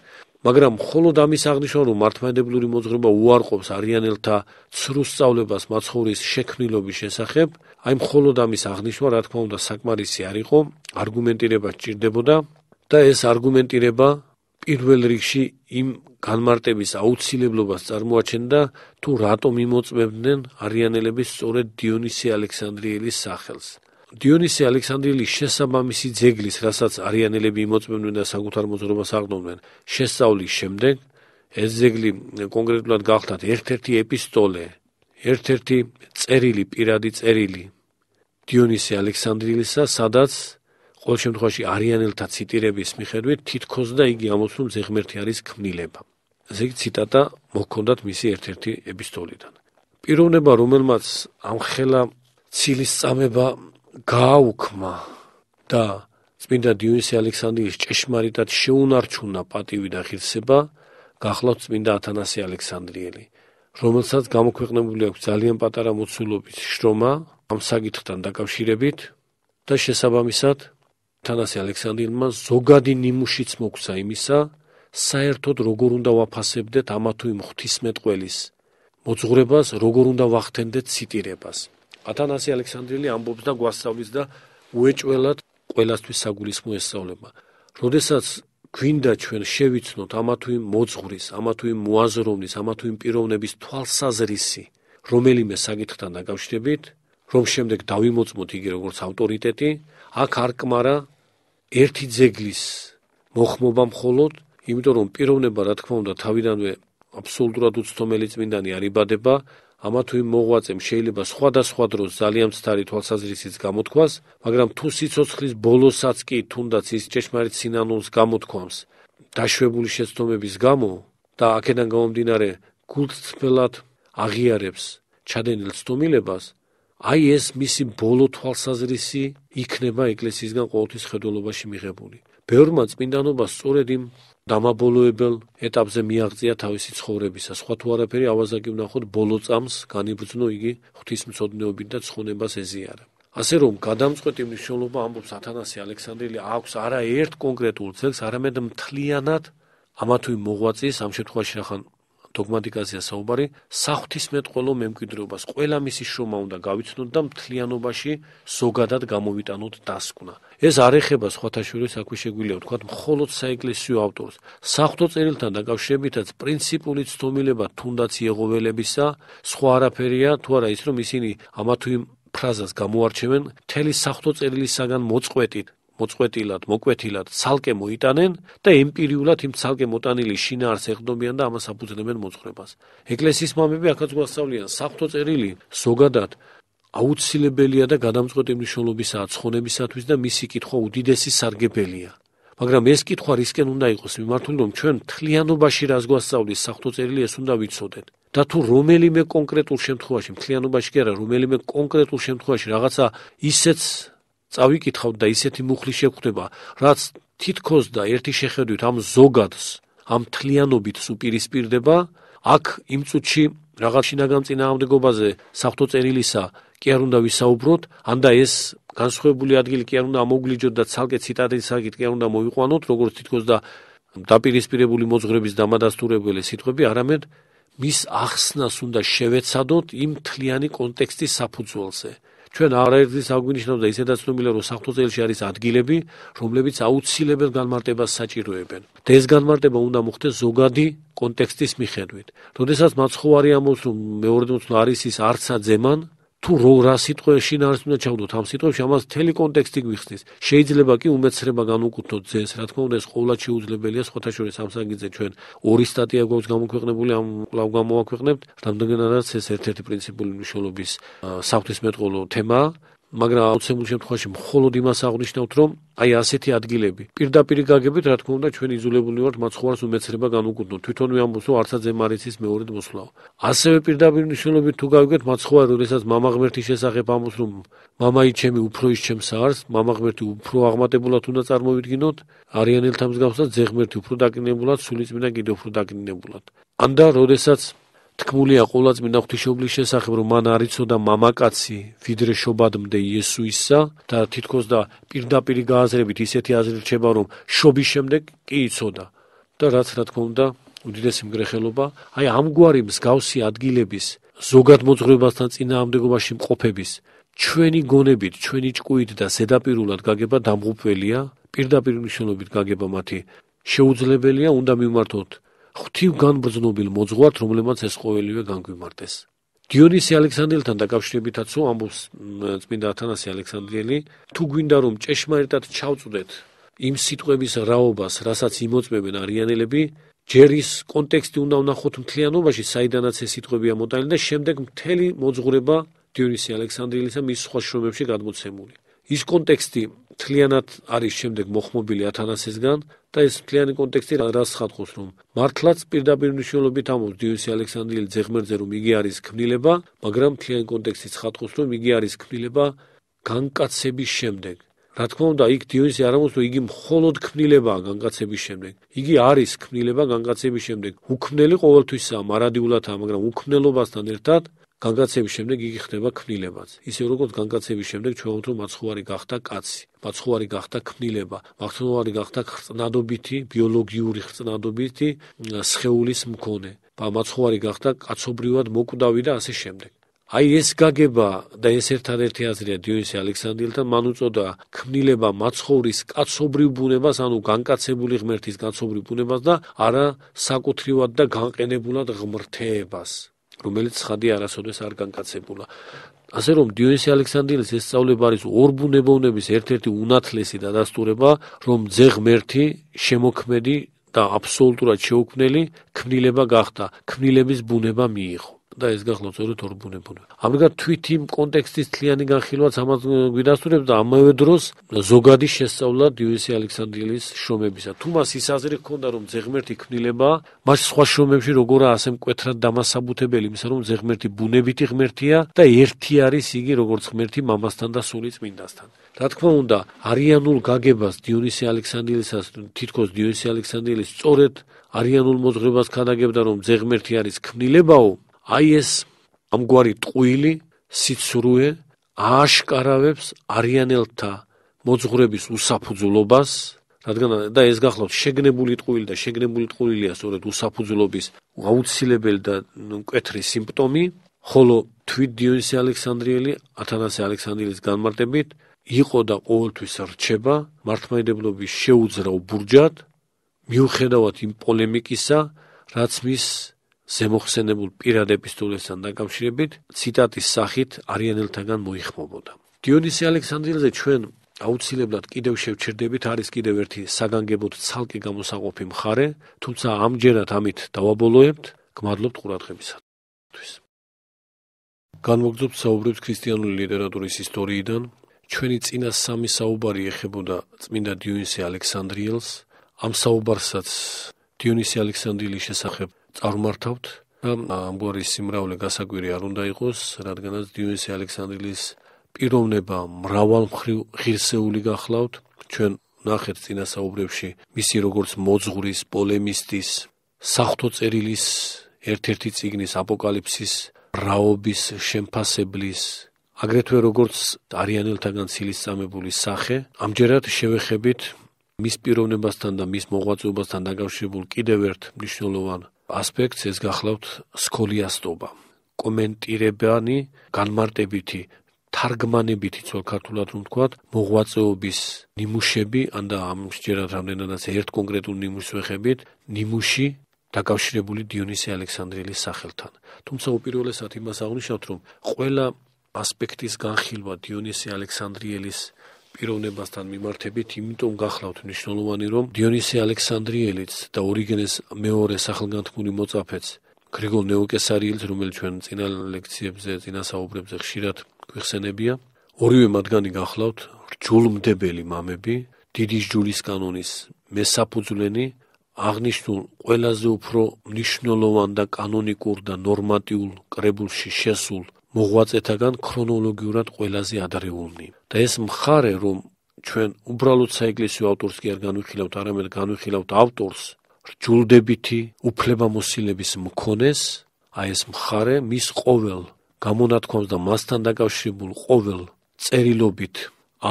მაგრამ მხოლოდ ამის აღნიშნა რომ მართლმადიდებლური მოძღვრება უარყოფს არიანელთა ცრუ სწავლებას მაცხოვრის შექმნილობის შესახებ, აი მხოლოდ ამის აღნიშნა რა თქმა უნდა საკმარისი არ იყო, არგუმენტირება სჭირდებოდა და ეს არგუმენტირება პირველ რიგში იმ განმარტების აუცილებლობას წარმოაჩენდა, თუ რატომ იმოწმებდნენ არიანელების სწორედ დიონისე ალექსანდრიელის სახელს. დიონისე ალექსანდრიელის შესაბამისი ძეგლის, რასაც არიანელები იმოწმებდნენ და საკუთარ მოძღვრებას აღდომდნენ, შესწავლის შემდეგ ეს ძეგლი კონკრეტულად გახლდათ ერთ-ერთი ეპისტოლე, ერთ-ერთი წერილი, პირადი წერილი დიონისე ალექსანდრიელისა, სადაც ყოველ შემთხვევაში არიანელთა ციტირების მიხედვით თითქოს და იგი ამბობს, რომ ზეღმერთი არის ქმნილება. ესე იგი ციტატა მოჰქონდათ მისი ერთ-ერთი ეპისტოლიდან. პიროვნება, რომელმაც ამხელა ცილის წამება გააუქმა და წმინდა დიონისე ალექსანდრიელის ჭეშმარიტად შეუნარჩუნა პატივი და ღირსება, გახლავთ წმინდა ათანასე ალექსანდრიელი, რომელსაც გამოქვეყნებული აქვს ძალიან პატარა მოცულობის შრომა ამ საკითხთან დაკავშირებით და შესაბამისად ათანასე ალექსანდრიელმა ზოგადი ნიმუშიც მოგვცა იმისა, საერთოდ როგორ უნდა ვაფასებდეთ ამა თუ იმ ღვთისმეტყველის მოძღვრებას, როგორ უნდა ვახდენდეთ ციტირებას. ათანასე ალექსანდრიელი ამბობს და გვასწავლის და უეჭველად ყველასთვის საგულისხმო ესწავლება. როდესაც გვინდა ჩვენ შევიცნოთ ამა თუ იმ მოძღვრის, ამა თუ იმ მოაზროვნის, ამა თუ იმ პიროვნების თვალსაზრისი, რომელიმე საკითხთან დაკავშირებით, რომ შემდეგ დავიმოწმოთ იგი როგორც ავტორიტეტი, აქ არ კმარა ერთი ძეგლის მოხმობა მხოლოდ, იმიტომ რომ პიროვნება რა თქმა უნდა თავიდანვე აბსოლუტურად უცდომელი წმინდანი არ იბადება, ამა თუ იმ მოღვაწემ შეიძლება სხვადასხვა დროს ძალიან მცდარი თვალსაზრისით გამოთქვას, მაგრამ თუ სიცოცხლის ბოლოსაც კი თუნდაც ის ჭეშმარიტ სინანულს გამოთქვამს დაშვებული შეცდომების გამო და აქედან გამომდინარე გულწრფელად აღიარებს ჩადენილ ცდომილებას, აი ეს მისი ბოლო თვალსაზრისი იქნება ეკლესიისგან ყოველთვის ხედველობაში მიღებული. ბევრმა წმინდანობას სწორედ იმ დამაბოლოებელ ეტაპზე მიაღწია თავისი ცხოვრებისა. სხვა თუ არაფერი ავაზაკი ვნახოთ ბოლო წამს განიბრძნო იგი ღვთისმცოდნეობით და ცხონებას ეზიარა. ასე რომ გადამწყვეტი მნიშვნელობა ამბობს ათანასე ალექსანდრიელი აქვს არა ერთ კონკრეტულ ძეგლს, არამედ მთლიანად ამა თუ იმ მოღვაწის, ამ შემთხვევაში რახან დოგმატიკაზეა საუბარი, საღვთისმეტყველო მემკვიდრეობას ყველა მისი შრომა უნდა გავიცნოთ და მთლიანობაში ზოგადად გამოვიტანოთ დასკვნა. ეს არ ეხება სხვათა შორის აქვე შეგვიძლია ვთქვათ მხოლოდ საეკლესიო ავტორს. საღვთო წერილთან დაკავშირებითაც პრინციპული ცდომილება თუნდაც იეღოველებისა, სხვა არაფერია, თუ არა ის რომ ისინი ამა თუ იმ ფრაზას გამოარჩევენ მთელი საღვთო წერილისაგან მოწყვეტით, მოწყვეტილად, მოკვეთილად ცალკე მოიტანენ და ემპირიულად იმ ცალკე მოტანილი შინაარს ეყრდნობიან და ამას აფუძნებენ მოძღვრებას. ეკლესიის მამები აქაც გვასწავლიან, საღვთო წერილი ზოგადად აუცილებელია და გადამწყვეტი მნიშვნელობისაა ცხონებისათვის და მისი კითხვა უდიდესი სარგებელია. მაგრამ ეს კითხვა რისკენ უნდა იყოს მიმართული, რომ ჩვენ მთლიანობაში რას გვასწავლის საღვთო წერილი, ეს უნდა ვიცოდეთ. და თუ რომელიმე კონკრეტულ შემთხვევაში, მთლიანობაში კი არა, რომელიმე კონკრეტულ შემთხვევაში რაღაცა ისეც წავიკითხავთ და ისეთი მუხლი შეგვხვდება, რაც თითქოს და ერთი შეხედვით ამ ზოგადს, ამ მთლიანობით უპირისპირდება, აქ იმ წუთში რაღაც შინაგან წინააღმდეგობაზე საღვთო წერილისა კი არ უნდა ვისაუბროთ, ან და ეს განსხვავებული ადგილი კი არ უნდა ამოგვლიჯოთ და ცალკე ციტატის საკითხი კი არ უნდა მოვიყვანოთ, როგორც თითქოს და დაპირისპირებული მოძღვრების დამადასტურებელი სიტყვები, არამედ მის ახსნას უნდა შევეცადოთ იმ მთლიანი კონტექსტის საფუძველზე. ჩვენ არაერთგზის აგვინიშნავდა ისედაც ცნობილია, რომ საღვთო წერილში არის ადგილები, რომლებიც აუცილებელ განმარტებას საჭიროებენ. და ეს განმარტება უნდა მოხდეს ზოგადი კონტექსტის მიხედვით. როდესაც მაცხოვარი ამბობს, რომ მეორე მოცულა არის ის არცა ძემან, თუ რა სიტყვა შინაარს უნდა ჩავდოთ ამ სიტყვებში, ამას მთელი კონტექსტი გვიხსნის. შეიძლება კი უმეცრება განუკუთვნოთ ძენს, რა თქმა უნდა ეს ყოვლად შეუძლებელია, სხვათა შორის ამ საკითხზე ჩვენ ორი სტატია გვაქვს გამოქვეყნებული, ამ კვლავ გამოვაქვეყნებთ, რამდენადაც ეს ერთ-ერთი პრინციპული მნიშვნელობის საღვთისმეტყველო თემაა. მაგრამ აუცილებლ შემთხვევაში მხოლოდ იმას აღვნიშნავთ, რომ აი ასეთი ადგილები პირდაპირ გაგებით, რა თქმა უნდა, ჩვენ იძულებული ვართ მაცხოვარს უმეცრება განუკუთვნოთ. თვითონ ვიამბობთ, რომ არცა ძემ არის ის მეორედ მოსვლაო. ასევე პირდაპირ მნიშვნელობით თუ გავიგეთ, მაცხოვარი, როდესაც მამა ღმერთის შესახებ ამბობს, რომ მამაი ჩემი უფრო ის ჩემს არს, მამა ღმერთი უფრო აღმატებულად უნდა წარმოვიდგინოთ, არიანელთა მსგავსად ძე ღმერთი უფრო დაკნინებულად, სულიწმინდა კიდევ უფრო დაკნინებულად. ან და როდესაც თქმულია ყოვლადწმინდა ღვთისმშობლის შესახებ, რომ მან არ იცოდა მამაკაცი ვიდრე შობადმდე იესოისა და თითქოს და პირდაპირ გააზრებით ისეთი აზრი რჩება, რომ შობის შემდეგ კი იცოდა. და რაც რა თქმა უნდა უდიდესი მგრეხელობა, აი ამგვარი მსგავსი ადგილების ზოგად მოძღვრებასთან წინააღმდეგობაში მყოფების ჩვენი გონებით, ჩვენი ჭკუით და ზედაპირულად გაგება დამღუპველია, პირდაპირ მნიშვნელობით გაგება მათი შეუძლებელია, უნდა მივმართოთ ღვთივ განბრძნობილ მოძღვართ, რომელმაც ეს ყოველივე განგვიმარტეს. დიონისე ალექსანდრიელთან დაკავშირებითაცო ამბობს წმინდა ათანასე ალექსანდრიელი, თუ გვინდა რომ ჭეშმარიტად ჩავწვდეთ იმ სიტყვების რაობას, რასაც იმოწმებენ არიანელები, ჯერ ის კონტექსტი უნდა ვნახოთ მთლიანობაში, საიდანაც ეს სიტყვებია მოტანილი და შემდეგ მთელი მოძღვრება დიონისე ალექსანდრიელისა მის სხვა შრომებში გადმოცემული. ის კონტექსტი მთლიანად არის შემდეგ მოხმობილი ათანასესგან და ეს მთლიანი კონტექსტი რას ხატავს, რომ მართლაც პირდაპირ მნიშვნელობით ამბობს დიონისე ალექსანდრიელი ძეღმერთზე, რომ იგი არის ქმნილება, მაგრამ მთლიანი კონტექსტიც ხატავს, რომ იგი არის ქმნილება განკაცების შემდეგ. რა თქმა უნდა, იქ დიონისე არ ამბობს, რომ იგი მხოლოდ ქმნილებაა განკაცების შემდეგ. იგი არის ქმნილება განკაცების შემდეგ. უქმნელი ყოველთვისაა, მარადიულადაა, მაგრამ უქმნელობასთან ერთად განკაცების შემდეგ იგი ხდება ქმნილებაც. ისე როგორც განკაცების შემდეგ ჩვენ ვთქვით, რომ მაცხოვარი გახდა კაცი, მაცხოვარი გახდა ქმნილება, მაცხოვარი გახდა ხრწნადობითი, ბიოლოგიური ხრწნადობითი სხეულის მქონე, მაცხოვარი გახდა კაცობრიურად მოკვდავი და ასე შემდეგ. აი ეს გაგება და ეს ერთადერთი აზრია დიონისე ალექსანდრიელთან, მან უწოდა ქმნილება მაცხოვრის კაცობრიულ ბუნებას, ანუ განკაცებული ღმერთის კაცობრიულ ბუნებას და არა საკუთრივად და განყენებულად ღმრთეებას, რომელიც ცხადი არასოდეს არ განკაცებულა. ასე რომ დიონისე ალექსანდრიელის ეს სწავლება არის ორბუნებოვნების ერთ-ერთი უნათლესი დადასტურება, რომ ძე ღმერთი შემოქმედი და აბსოლუტურად შეუქმნელი ქმნილება გახდა, ქმნილების ბუნება მიიღო. და ეს გახლავთ სწორედ ორბუნებოვნება. ამრიგად თვით იმ კონტექსტის თლიანი განხილვაც ამას გვიდასტურებს და ამავე დროს ზოგადი შესწავლა დიონისე ალექსანდრიელის შრომებისა. თუ მას ის აზრი ჰქონდა, რომ ძეღმერთი ქმნილებაა, მას სხვა შრომებში როგორაა ასე მკვეთრად დამასაბუთებელი, იმისა რომ ძეღმერთი ბუნებითი ღმერთია და ერთი არის იგი როგორც ღმერთი მამასთან და სული წმინდასთან. რა თქმა უნდა, არიანულ გაგებას დიონისე ალექსანდრიელისას თითქოს დიონისე ალექსანდრიელი სწორედ არიანულ მოძღვრებას ქადაგებდა, რომ ძეღმერთი არის ქმნილებაო. აი ეს ამგვარი ტყუილი სიცრუე ააშკარავებს არიანელთა მოძღვრების უსაფუძვლობას, რადგან და ეს გახლავთ შეგნებული ტყუილი და შეგნებული ტყუილია სწორედ უსაფუძვლობის აუცილებელი და მკვეთრი სიმპტომი, ხოლო თვით დიონისე ალექსანდრიელი ათანასე ალექსანდრიელის განმარტებით იყო და ყოველთვის რჩება მართლმადიდებლობის შეუძრავ ბურჯად, მიუხედავად იმ პოლემიკისა, რაც მის ზემოხსენებულ პირად ეპისტოლესთან დაკავშირებით ციტატის სახით არიანელთაგან მოიხმობოდა. დიონისე ალექსანდრიელზე ჩვენ აუცილებლად კიდევ შევჩერდებით, არის კიდევ ერთი საგანგებოდ ცალკე გამოსაყოფი მხარე, თუმცა ამჯერად ამით დავაბოლოებთ, გმადლობთ ყურადღებისათვის. განმოგრძობთ საუბრებს ქრისტიანული ლიტერატურის ისტორიიდან. ჩვენი წინა სამი საუბარი ეხებოდა წმინდა დიონისე ალექსანდრიელს, ამ საუბარსაც დიონისე ალექსანდრიელის შესახებ წარმართავთ და ამგვარი სიმრავლე გასაკვირი არ უნდა იყოს, რადგანაც დიონისე ალექსანდრიელის პიროვნება მრავალმხრივ ღირსეული გახლავთ. ჩვენ ნახეთ წინა საუბრებში მისი როგორც მოძღვრის, პოლემისტის, საღვთო წერილის ერთ-ერთი წიგნის აპოკალიფსის რაობის შემფასებლის, აგრეთვე როგორც არიანელთაგან ცილისწამებული სახე. ამჯერად შევეხებით მის პიროვნებასთან და მის მოღვაწეობასთან დაკავშირებულ კიდევ ერთ მნიშვნელოვან ასპექტს, ეს გახლავთ სქოლიასტობა, კომენტირებანი, განმარტებითი, თარგმანებითი, ძველ ქართულად რომ ვთქვათ, მოღვაწეობის ნიმუშები, ან და ამჯერად რამდენადაც ერთ კონკრეტულ ნიმუშს ვეხებით, ნიმუში დაკავშირებული დიონისე ალექსანდრიელის სახელთან. თუმცა უპირველესად იმას აღვნიშნავთ, რომ ყველა ასპექტის განხილვა დიონისე ალექსანდრიელის პიროვნებასთან მიმართებით, იმიტომ გახლავთ მნიშვნელოვანი, რომ დიონისე ალექსანდრიელიც და ორიგენეს მეორე სახელგანთქმული მოწაფეც გრიგოლ ნეოკესარიელიც, რომელიც ჩვენ წინა ლექციებზე, წინა საუბრებზე ხშირად გვიხსენებია, ორივე მათგანი გახლავთ რჯულმდებელი მამები, დიდი სჯულის კანონის მესაფუძვლენი, აღნიშნულ ყველაზე უფრო მნიშვნელოვან და კანონიკურ და ნორმატიულ კრებულში შესულ მოღვაწეთაგან ქრონოლოგიურად ყველაზე ადრეულნი. და ეს მხარე, რომ ჩვენ უბრალოდ საეკლესიო ავტორს კი არ განვიხილავთ, არამედ განვიხილავთ ავტორს, რჯულდებითი უფლებამოსილების მქონეს, აი ეს მხარე მის ყოველ გამონათქვამს და მასთან დაკავშირებულ ყოველ წერილობით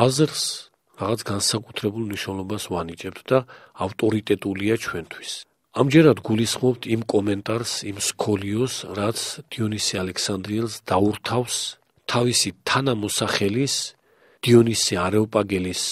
აზრს რაღაც განსაკუთრებულ მნიშვნელობას ვანიჭებთ და ავტორიტეტულია ჩვენთვის. ამჯერად გულისხმობთ იმ კომენტარს, იმ სკოლიოს, რაც დიონისი ალექსანდრიელს დაურთავს თავისი თანამოსახელის დიონისი არეოპაგელის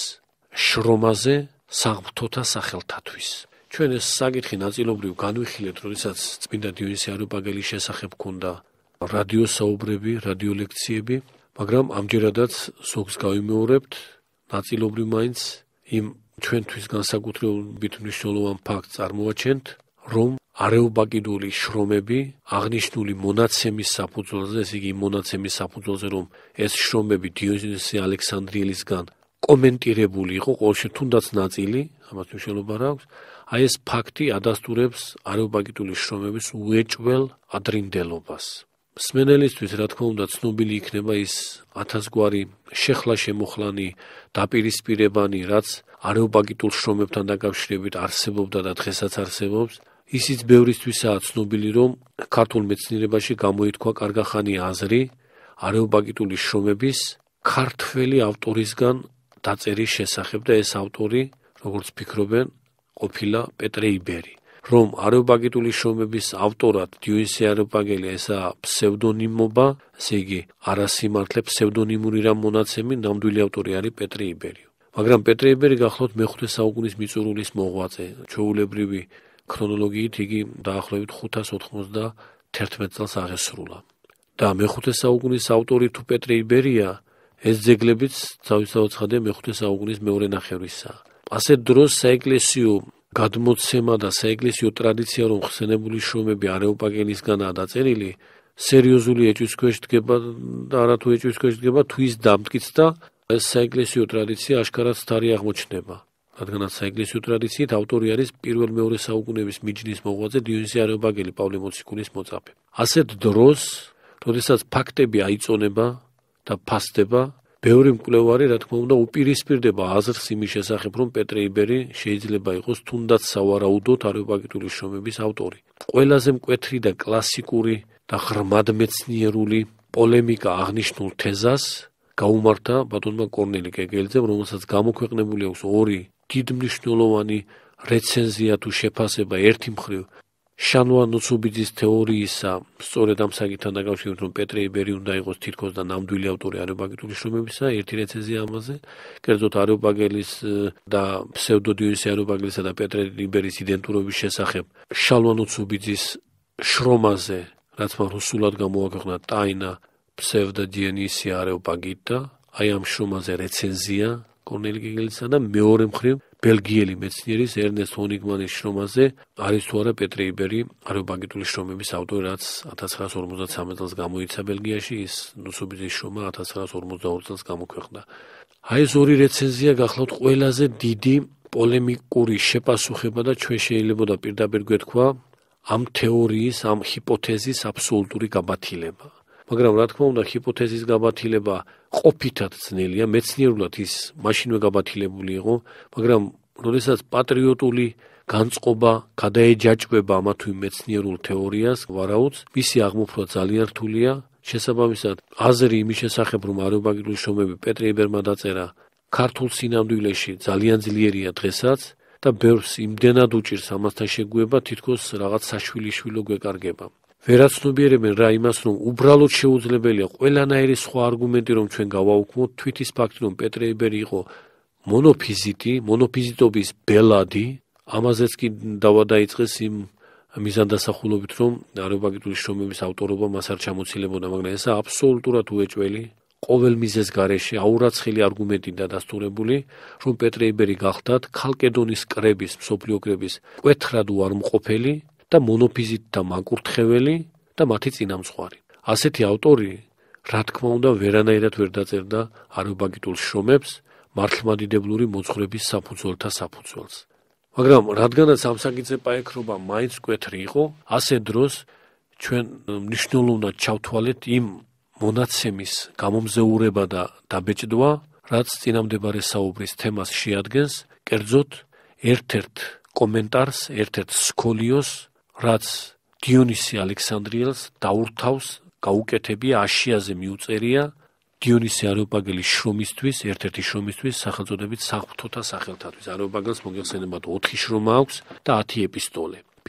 შრომაზე საღვთოთა სახელთათვის. ჩვენ ეს საკითხი ნაწილობრივ განვიხილეთ, როდესაც წმინდა დიონისი არეოპაგელის შესახებ ქონდა რადიოსაუბრები, რადიოლექციები, მაგრამ ამჯერადაც ზოგს გავიმეორებთ, ნაწილობრივ მაინც იმ ჩვენთვის განსაკუთრებით მნიშვნელოვან ფაქტს წარმოვაჩენთ, რომ არეოპაგიდული შრომები აღნიშნული მონაცემის საფუძველზე, ესე იგი მონაცემის საფუძველზე, რომ ეს შრომები დიონისი ალექსანდრიელისგან კომენტირებული იყო, ყოველ შემთხვევაში თუნდაც ნაწილი, ამას მნიშვნელობა არ აქვს, აი ეს ფაქტი ადასტურებს არეოპაგიდული შრომების უეჭველ ადრინდელობას. მსმენელისთვის, რა თქმა უნდა, ცნობილი იქნება ის ათასგვარი შეხლა-შემოხლანი დაპირისპირებანი, რაც არეოპაგიტულ შრომებთან დაკავშირებით არსებობდა და დღესაც არსებობს. ისიც ბევრისთვისაა ცნობილი, რომ ქართულ მეცნიერებაში გამოითქვა კარგახანი აზრი არეოპაგიტული შრომების ქართველი ავტორისგან დაწერის შესახებ და ეს ავტორი, როგორც ფიქრობენ, ყოფილა პეტრე იბერი. რომ არეოპაგიტული შრომების ავტორად დიონისი არეოპაგელი ესაა ფსევდონიმობა, ესე იგი არასიმართლე ფსევდონიმური რამ მონაცემი, ნამდვილი ავტორი არის პეტრე იბერი. მაგრამ პეტრე იბერი გახლავთ მეხუთე საუკუნის მიწურულის მოღვაწე. ჩვეულებრივი ქრონოლოგიით იგი დაახლოებით ხუთას ოთხმოცდაათი წელს აღესრულა. და მეხუთე საუკუნის ავტორი თუ პეტრე იბერია, ეს ძეგლებიც თავისთავად ცხადია მეხუთე საუკუნის მეორე ნახევრისაა. ასეთ დროს საეკლესიო გადმოცემა და საეკლესიო ტრადიცია, რომ ხსენებული შრომები არეოპაგელისგანაა დაწერილი, სერიოზული ეჭვის ქვეშ დგება და არათუ ეჭვის ქვეშ დგება, თუ ის დამტკიცდა, ეს საეკლესიო ტრადიცია აშკარად თარი აღმოჩნდება. რადგანაც საეკლესიო ტრადიციით ავტორი არის პირველ-მეორე საუკუნეების მიჯნის მოღვაწე დიონისი არეოპაგელი, პავლე მოციქულის მოწაფე. ასეთ დროს, როდესაც ფაქტები აიწონება და ფასდება, ბევრი მკვლევარი, რა თქმა უნდა, უპირისპირდება აზრს იმის შესახებ, რომ პეტრე იბერი შეიძლება იყოს თუნდაც სავარაუდოდ არეოპაგიტული შრომების ავტორი. ყველაზე მკვეთრი და კლასიკური და ღრმადმეცნიერული პოლემიკა აღნიშნულ თეზას გაუმართა ბატონმა კორნელი კეგელიძემ, რომელსაც გამოქვეყნებული აქვს ორი დიდმნიშვნელოვანი რეცენზია თუ შეფასება. ერთი მხრივ შანუა ნუცუბიძის თეორიისა, სწორედ ამ საკითხთან დაკავშირებით, რომ პეტრე იბერი უნდა იყოს თითქოს და ნამდვილი ავტორი არეოპაგიტული შრომებისა, ერთი რეცენზია ამაზე, კერძოდ არეოპაგელის და ფსევდო დიონისი არეოპაგელისა და პეტრე იბერის იდენტურობის შესახებ შალვა ნუცუბიძის შრომაზე, რაც მან რუსულად გამოაქვეყნა ტაინა ფსევდო დიონისი არეოპაგიტა, აი ამ შრომაზე რეცენზია კორნელი კეგელიცისა და მეორე მხრივ ბელგიელი მეცნიერის ერნესტ ჰონიგმანის შრომაზე არის თუ არა პეტრე იბერი არეოპაგიტული შრომების ავტორი, რაც ათას ცხრაას ორმოცდასამი წელს გამოიცა ბელგიაში, ის ნუცუბიძის შრომა ათას ცხრაას ორმოცდაორი წელს გამოქვეყნდა. აი ეს ორი რეცენზია გახლავთ ყველაზე დიდი პოლემიკური შეპასუხება და ჩვენ შეიძლება და პირდაპირ გვეთქვა ამ თეორიის, ამ ჰიპოთეზის აბსოლუტური გაბათილება. მაგრამ რა თქმა უნდა, ჰიპოთეზის გაბათილება ყოფითად ძნელია, მეცნიერულად ის მაშინვე გაბათილებული იყო, მაგრამ როდესაც პატრიოტული განწყობა გადაეჯაჭვება ამა თუ იმ მეცნიერულ თეორიას, ვარაუდს, მისი აღმოფხვრა ძალიან რთულია. შესაბამისად, აზრი იმის შესახებ, რომ არეოპაგიტული შრომები პეტრე იბერმა დაწერა ქართულ სინამდვილეში ძალიან ძლიერია დღესაც და ბევრს იმდენად უჭირს ამასთან შეგუება, თითქოს რაღაც საშვილიშვილო გვეკარგება. ვერაცნობიერებენ რა იმას, რომ უბრალოდ შეუძლებელია ყველანაირი სხვა არგუმენტი, რომ ჩვენ გავაუქმოთ, თვით ის ფაქტი, რომ პეტრე იბერი იყო მონოფიზიტი, მონოფიზიტობის ბელადი, ამაზეც კი დავა დაიწყეს იმ მიზანდასახულობით, რომ არეოპაგიტული შრომების ავტორობა მას არ ჩამოცილებოდა, მაგრამ ესა აბსოლუტურად უეჭველი, ყოველ მიზეზ გარეშე აურაცხელი არგუმენტი დადასტურებული, რომ პეტრე იბერი გახლდათ ქალკედონის კრების, მსოფლიო კრების მკვეთრად უარმყოფელი და მონოფიზიტთა მაკურთხეველი და მათი წინამძღვარი. ასეთი ავტორი, რა თქმა უნდა, ვერანაირად ვერ დაწერდა არეოპაგიტულ შრომებს მართლმადიდებლური მოძღვრების საფუძველთა საფუძველს. მაგრამ რადგანაც ამ საკითხზე პაექრობა მაინც მკვეთრი იყო, ასე დროს ჩვენ მნიშვნელოვნად ჩავთვალეთ იმ მონაცემის გამომზეურება და დაბეჭდვა, რაც წინამდებარე საუბრის თემას შეადგენს, კერძოდ ერთ-ერთ კომენტარს, ერთ-ერთ სკოლიოს, რაც დიონისი ალექსანდრიელს დაურთავს, გაუკეთებია, აშიაზე მიუწერია დიონისი არეოპაგელის შრომისთვის, ერთ-ერთი შრომისთვის, სახელწოდებით საღვთოთა სახელთათვის. არეოპაგელს მოგეხსენებათ ოთხი შრომა აქვს და ათი ეპისტოლე.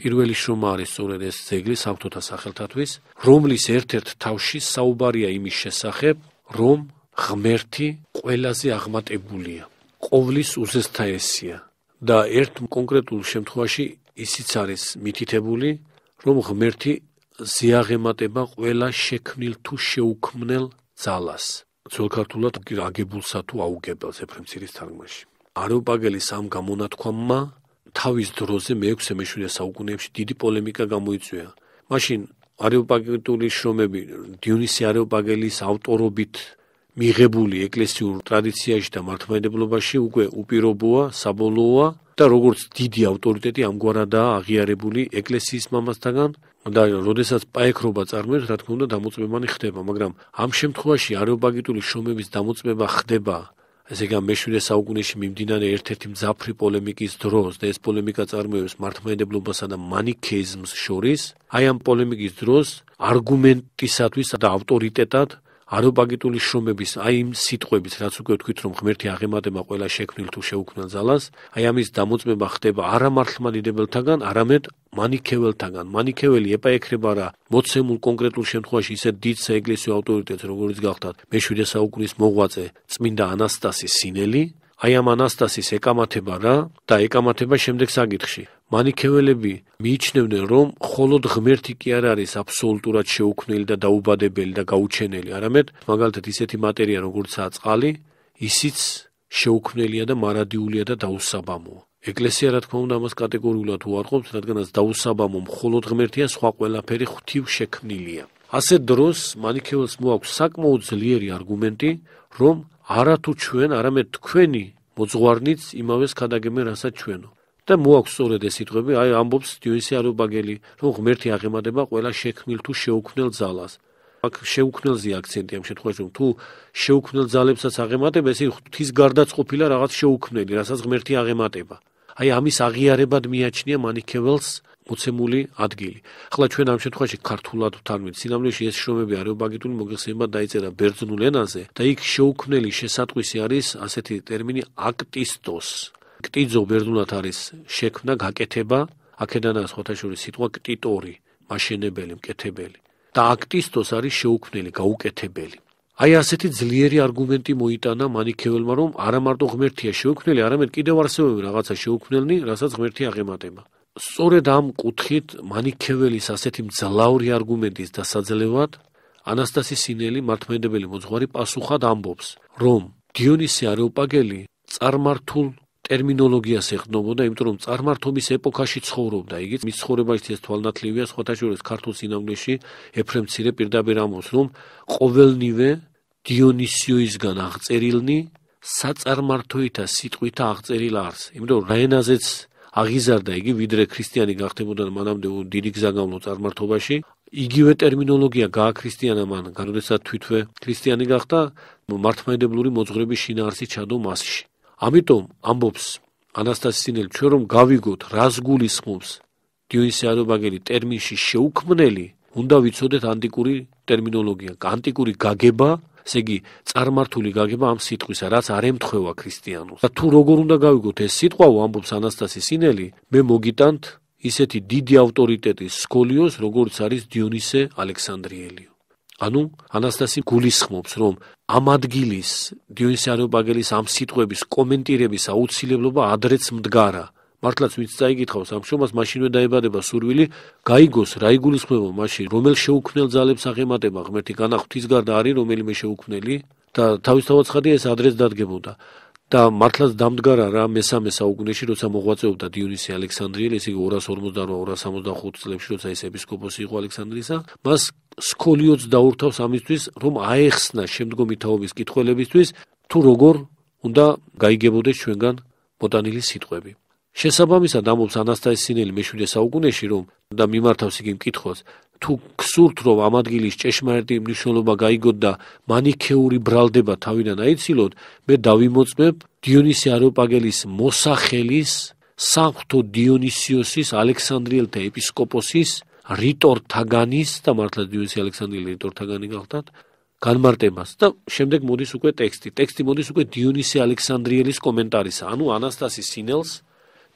პირველი შრომა არის სწორედ ეს ძეგლი საღვთოთა სახელთათვის, რომლის ერთ-ერთ თავში საუბარია იმის შესახებ, რომ ღმერთი ყველაზე აღმატებულია, ყოვლის უზესთაესია და ერთ კონკრეტულ შემთხვევაში ისიც არის მითითებული, რომ ღმერთი ზეაღემატება ყველა შექმნილ თუ შეუქმნელ ძალას. ძველ ქართულად აგებულსა თუ აუგებელს ეფრემცირის თარგმანში. არეოპაგელის ამ გამონათქვამმა თავის დროზე მეექვსე მეშვიდე საუკუნეებში დიდი პოლემიკა გამოიწვია. მაშინ არეოპაგიტული შრომები დიონისე არეოპაგელის ავტორობით მიღებული ეკლესიურ ტრადიციაში და მართლმადიდებლობაში უკვე უპირობოა, საბოლოოა და როგორც დიდი ავტორიტეტი ამგვარადაა აღიარებული ეკლესიის მამასთაგან და როდესაც პაექრობა წარმოებს, რა თქმა უნდა, დამოწმებანი ხდება, მაგრამ ამ შემთხვევაში არეოპაგიტული შრომების დამოწმება ხდება ესე იგი მეშვიდე საუკუნეში მიმდინარე ერთ-ერთი მძაფრი პოლემიკის დროს და ეს პოლემიკა წარმოებს მართლმადიდებლობასა და მანიქეიზმს შორის, აი ამ პოლემიკის დროს არგუმენტისათვის და ავტორიტეტად არეოპაგიტული შრომების აი იმ სიტყვების, რაც უკვე ვთქვით, რომ ღმერთი აღემატება ყველა შექმნილ თუ შეუქმნელ ძალას, აი ამის დამოწმება ხდება არა მართლმადიდებელთაგან, არამედ მანიქეველთაგან. მანიქეველი ეპაექრება რა მოცემულ კონკრეტულ შემთხვევაში ისეთ დიდ საეკლესიო ავტორიტეტს, როგორც გახდათ მეშვიდე საუკუნის მოღვაწე წმინდა ანასტასის სინელი, აი ამ ანასტასის ეკამათება რა და ეკამათება შემდეგ საკითხში. მანიქეველები მიიჩნევდნენ, რომ მხოლოდ ღმერთი კი არ არის აბსოლუტურად შეუქმნელი და დაუბადებელი და გაუჩენელი, არამედ მაგალითად ისეთი მატერია, როგორიცაა წყალი, ისიც შეუქმნელია და მარადიულია და დაუსაბამოა. ეკლესია რა თქმა უნდა ამას კატეგორიულად უარყოფს, რადგანაც დაუსაბამო მხოლოდ ღმერთია, სხვა ყველაფერი ღვთივ შექმნილია. ასეთ დროს მანიქეველს მოაქვს საკმაოდ ძლიერი არგუმენტი, რომ არათუ ჩვენ, არამედ თქვენი მოძღვარნიც იმავეს ქადაგებენ, რასაც ჩვენო. და მოაქვს სწორედ ეს სიტყვები, აი ამბობს დიონისე არეოპაგელი, რომ ღმერთი აღემატება ყველა შექმნილ თუ შეუქმნელ ძალას. აქ შეუქმნელზე აქცენტი ამ შემთხვევაში, რომ თუ შეუქმნელ ძალებსაც აღემატება, ესე ღვთის გარდაც ყოფილა რაღაც შეუქმნელი, რასაც ღმერთი აღემატება. აი ამის აღიარებად მიაჩნია მანიქეველს მოცემული ადგილი. ახლა ჩვენ ამ შემთხვევაში ქართულად ვთარგმნით. სინამდვილეში ეს შრომები არეოპაგიტული მოგეხსენებათ დაიწერა ბერძნულ ენაზე და იქ შეუქმნელი შესატყვისი არის ასეთი ტერმინი აქტისტოს. ქტიძო ბერძნულად არის შექმნა, გაკეთება, აქედანაა სხვათა შორის სიტყვა ქტიტორი, მაშენებელი, მკეთებელი. და აქტისტოს არის შეუქმნელი, გაუკეთებელი. აი ასეთი ძლიერი არგუმენტი მოიტანა მანიქეველმა, რომ არა მარტო ღმერთია შეუქმნელი, არამედ კიდევ არსებობენ რაღაცა შეუქმნელნი, რასაც ღმერთი აღემატება. სწორედ ამ კუთხით მანიქეველის ასეთი მძლავრი არგუმენტის დასაძლევად ანასტასის სინელი მართლმადიდებელი მოძღვარი პასუხად ამბობს, რომ დიონისე არეოპაგელი წარმართულ ტერმინოლოგიას ეყრდნობოდა, იმიტომ რომ წარმართობის ეპოქაში ცხოვრობდა. იგი მის ცხოვრებაში ეს თვალნათლივია, სხვათა შორის ქართულ სინამდვილეში ეფრემ მცირე პირდაპირ ამბობს, რომ ყოველნივე დიონისიოისგან აღწერილნი საწარმართოითა სიტყვითა აღწერილ არს. იმიტომ რომ რა ენაზეც აღიზარდა იგი, ვიდრე ქრისტიანი გახდებოდა და მანამდე დიდი გზა გამო წარმართობაში, იგივე ტერმინოლოგია გააქრისტიანა მან, როდესაც თვითვე ქრისტიანი გახდა, მართლმადიდებლური მოძღვრების შინაარსი ჩადო მასში. ამიტომ ამბობს ანასტასის სინელი, ჩვენ რომ გავიგოთ, რას გულისხმობს დიონისე არეოპაგელი ტერმინში შეუქმნელი, უნდა ვიცოდეთ ანტიკური ტერმინოლოგია, ანტიკური გაგება, ესე იგი წარმართული გაგება ამ სიტყვისა, რაც არ ემთხვევა ქრისტიანულს. და თუ როგორ უნდა გავიგოთ ეს სიტყვაო, ამბობს ანასტასის სინელი, მე მოგიტანთ ისეთი დიდი ავტორიტეტის სკოლიოს, როგორც არის დიონისე ალექსანდრიელი. ანუ ანასტასი გულისხმობს, რომ ამ ადგილის დიონისე არეოპაგელის ამ სიტყვების კომენტირების აუცილებლობა ადრეც მდგარა. მართლაც ვინც წაიკითხავს ამ შრომას, მაშინვე დაებადება სურვილი, გაიგოს რა იგულისხმება მაშინ, რომელ შეუქმნელ ძალებს აღემატება ღმერთი, განა ღვთის გარდა არის რომელიმე შეუქმნელი და თავისთავად ცხადია ეს ადრეც დადგებოდა. და მართლაც დამდგარა რა მესამე საუკუნეში, როცა მოღვაწეობდა დიონისე ალექსანდრიელი, ესე იგი ორას ორმოცდაორვა ორას სამოცდახუთ წლებში, როცა ის ეპისკოპოსი იყო ალექსანდრიისა, მას სკოლიოც დაურთავს ამისთვის, რომ აეხსნა შემდგომი თაობის კითხველებისთვის, თუ როგორ უნდა გაიგებოდეს ჩვენგან მოტანილი სიტყვები. შესაბამისად ამბობს ანასტასის სინელი მეშვიდე საუკუნეში, რომ და მიმართავს იგი მკითხვას, თუ გსურთ, რომ ამ ადგილის ჭეშმარიტი მნიშვნელობა გაიგოთ და მანიქეური ბრალდება თავიდან აიცილოთ, მე დავიმოწმებ დიონისე არეოპაგელის მოსახელის, საღვთო დიონისიოსის ალექსანდრიელთა ეპისკოპოსის რიტორ თაგანის და მართლა დიონისე ალექსანდრიელი რიტორ თაგანი გახდათ, განმარტებას და შემდეგ მოდის უკვე ტექსტი. ტექსტი მოდის უკვე დიონისე ალექსანდრიელის კომენტარისა, ანუ ანასტასის სინელს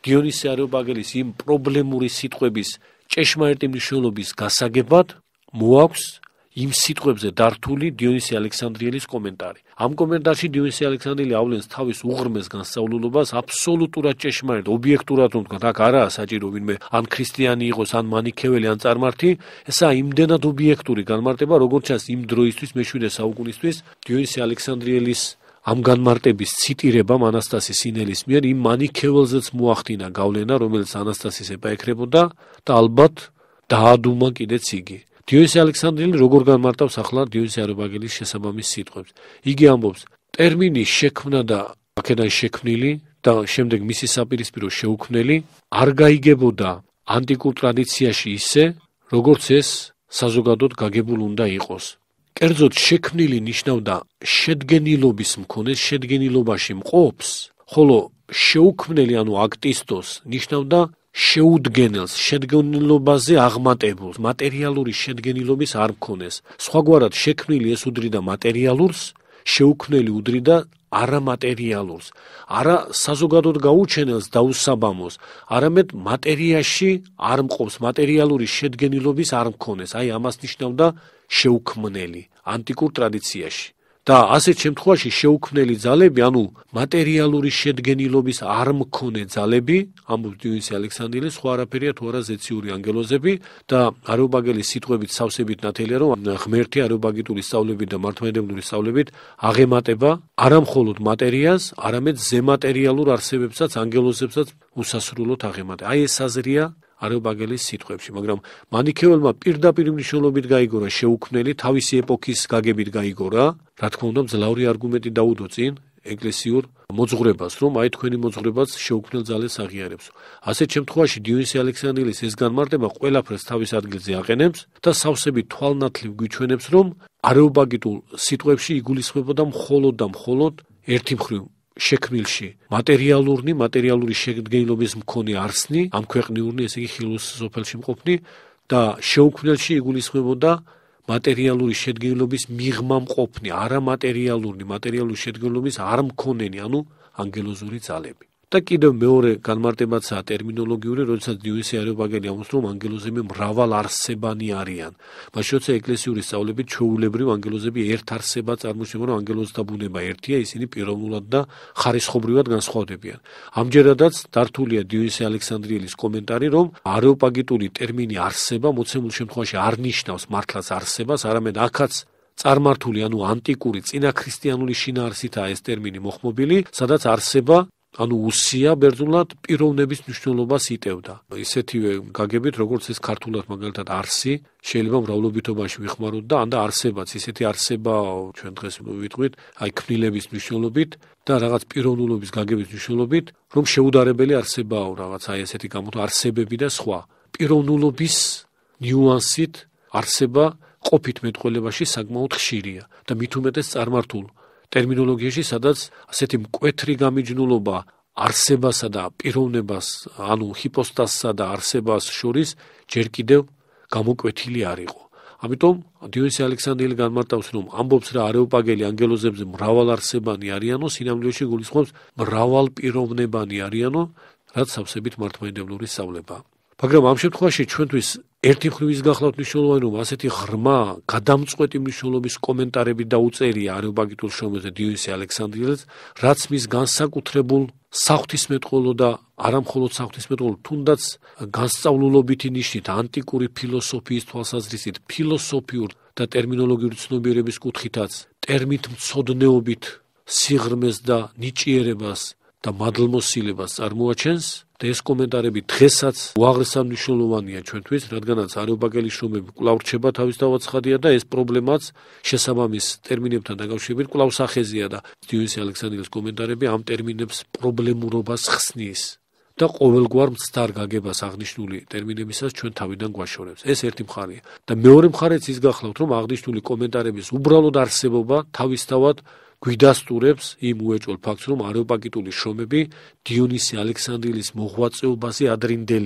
დიონისე არიოპაგელის იმ პრობლემური სიტყვების ჭეშმარიტი მნიშვნელობის გასაგებად მოაქვს იმ სიტყვებზე დართული დიონისე ალექსანდრიელის კომენტარი. Ამ კომენტარში დიონისე ალექსანდრიელი ავლენს თავის უღრმეს განსწავლულობას აბსოლუტურად ჭეშმარიტ, ობიექტურად რომ თქვა, აქ არაა საჭირო ვინმე ან ქრისტიანი იყოს, ან მანიქეველი, ან წარმართი, ესაა იმდენად ობიექტური განმარტება, როგორც ჩანს იმ დროისთვის, მეშვიდე საუკუნისთვის, დიონისე ალექსანდრიელის ამ განმარტების ციტირებამ ანასტასი სინელის მიერ იმ მანიქეველზეც მოახდინა გავლენა, რომელიც ანასტასის ებაექრებოდა და ალბათ დაადუმა კიდეც იგი. დიონისე ალექსანდრიელი როგორ განმარტავს ახლა დიონისე არიოპაგელის შესაბამის სიტყვებს. იგი ამბობს, ტერმინი შექმნა და აქედან შექმნილი და შემდეგ მისი საპირისპირო შეუქმნელი არ გაიგებოდა ანტიკურ ტრადიციაში ისე, როგორც ეს საზოგადოდ გაგებულ უნდა იყოს. კერძოდ შექმნილი ნიშნავდა შედგენილობის მქონეს, შედგენილობაში მყოფს, ხოლო შეუქმნელი ანუ აქტისტოს ნიშნავდა შეუდგენელს, შედგენილობაზე აღმატებულს, მატერიალური შედგენილობის არ მქონეს. სხვაგვარად შექმნილი ეს უდრიდა მატერიალურს, შეუქმნელი უდრიდა არამატერიალურს, არა საზოგადოდ გაუჩენელს დაუსაბამოს, არამედ მატერიაში არ მყოფს, მატერიალური შედგენილობის არ მქონეს. აი ამას ნიშნავდა შეუქმნელი ანტიკურ ტრადიციაში. და ასეთ შემთხვევაში შეუქმნელი ძალები, ანუ მატერიალური შედგენილობის არ მქონე ძალები, ამბობს დიონისე ალექსანდრიელი, სხვა არაფერია თუ არა ზეციური ანგელოზები და არიოპაგელის სიტყვებით სავსებით ნათელია, რომ ღმერთი არიოპაგიტური სწავლებით და მართლმადიდებლური სწავლებით აღემატება არა მხოლოდ მატერიას, არამედ ზემატერიალურ არსებებსაც, ანგელოზებსაც უსასრულოდ აღემატება. აი ეს აზრია არიოპაგელის სიტყვებში, მაგრამ მანიქეველმა პირდაპირ მნიშვნელობით გაიგორა შეუქმნელი, თავისი ეპოქის გაგებით გაიგორა, რა თქმა უნდა, მძლავრი არგუმენტი დაუდო წინ ეკლესიურ მოძღვრებას, რომ აი თქვენი მოძღვრებაც შეუქმნელ ძალებს აღიარებს. ასეთ შემთხვევაში დიონისე ალექსანდრიელის ეს განმარტება ყველაფერს თავის ადგილზე აყენებს და სავსებით თვალნათლივ გვიჩვენებს, რომ არიოპაგიტულ სიტყვებში იგულისხმებოდა მხოლოდ და მხოლოდ ერთი მხრივ შექმნილში მატერიალურნი, მატერიალური შედგენილობის მქონე არსნი, ამ ქვეყნიურნი, ესე იგი ხილოს სოფელში მყოფნი და შეუქმნელში იგულისხმებოდა მატერიალური შედგენილობის მიღმა მყოფნი, არამატერიალურნი, მატერიალური შედგენილობის არ მქონენი, ანუ ანგელოზური ძალები. და კიდევ მეორე განმარტებაცაა ტერმინოლოგიური, როდესაც დიონისე არიოპაგელი ამბობს, რომ ანგელოზები მრავალ არსებანი არიან. მაშინ როცა ეკლესიური სწავლებით ჩვეულებრივ ანგელოზები ერთ არსებად წარმოჩნდება, რომ ანგელოზთა ბუნება ერთია, ისინი პიროვნულად და ხარისხობრივად განსხვავდებიან. ამჯერადაც დართულია დიონისე ალექსანდრიელის კომენტარი, რომ არიოპაგიტური ტერმინი არსება მოცემულ შემთხვევაში არ ნიშნავს მართლაც არსებას, არამედ აქაც წარმართული, ანუ ანტიკური წინაქრისტიანული შინაარსითაა ეს ტერმინი მოხმობილი, სადაც არსება ანუ უსია ბერძნულად პიროვნების მნიშვნელობას იტევდა. ისეთივე გაგებით, როგორც ეს ქართულად მაგალითად არსი, შეიძლება მრავლობითობაში ვიხმაროთ და ანდა არსებაც, ისეთი არსება ჩვენ დღეს ვიტყვით, აი ქმნილების მნიშვნელობით და რაღაც პიროვნულობის გაგების მნიშვნელობით, რომ შეუდარებელი არსებაა რაღაც აი ესეთი გამოთქვა არსებები და სხვა. პიროვნულობის ნიუანსით არსება ყოფით მეტყველებაში საკმაოდ ხშირია და მით უმეტეს წარმართულ ტერმინოლოგიაში, სადაც ასეთი მკვეთრი გამიჯნულობა არსებასა და პიროვნებას, ანუ ჰიპოსტაზსა და არსებას შორის ჯერ კიდევ გამოკვეთილი არ იყო. ამიტომ დიონისე ალექსანდრიელი განმარტავს, რომ ამბობს რა არიოპაგელი ანგელოზებზე მრავალარსებანი არიანო, სინამდვილეში გულისხმობს მრავალ პიროვნებანი არიანო, რაც სავსებით მართლმადიდებლური სწავლება. მაგრამ ამ შემთხვევაში ჩვენთვის ერთი მხრივ ის გახლავთ მნიშვნელოვანი, რომ ასეთი ღრმა, გადამწყვეტი მნიშვნელობის კომენტარები დაუწერია არიოპაგიტურ შრომებზე დიონისე ალექსანდრიელს, რაც მის განსაკუთრებულ საღვთისმეტყველო და არა მხოლოდ საღვთისმეტყველო, თუნდაც განსწავლულობითი ნიშნით, ანტიკური ფილოსოფიის თვალსაზრისით, ფილოსოფიურ და ტერმინოლოგიური ცნობიერების კუთხითაც, ტერმიტმცოდნეობით სიღრმეს და ნიჭიერებას და მადლმოსილებას წარმოაჩენს. და ეს კომენტარები დღესაც უაღრესად მნიშვნელოვანია ჩვენთვის, რადგანაც არიოპაგელის შრომები კვლავ რჩება თავისთავად ცხადია და ეს პრობლემაც შესაბამის ტერმინებთან დაკავშირებით კვლავ სახეზია და დიონისე ალექსანდრიელის კომენტარები ამ ტერმინებს პრობლემურობას ხსნის და ყოველგვარ მცდარ გაგებას აღნიშნული ტერმინებისას ჩვენ თავიდან გვაშორებს. ეს ერთი მხარეა. და მეორე მხარეც ის გახლავთ, რომ აღნიშნული კომენტარების უბრალოდ არსებობა თავისთავად გვიდასტურებს იმ უეჭველ ფაქტს, რომ არიოპაგიტული შრომები დიონისე ალექსანდრიელის მოღვაწეობაზე ადრინდელია.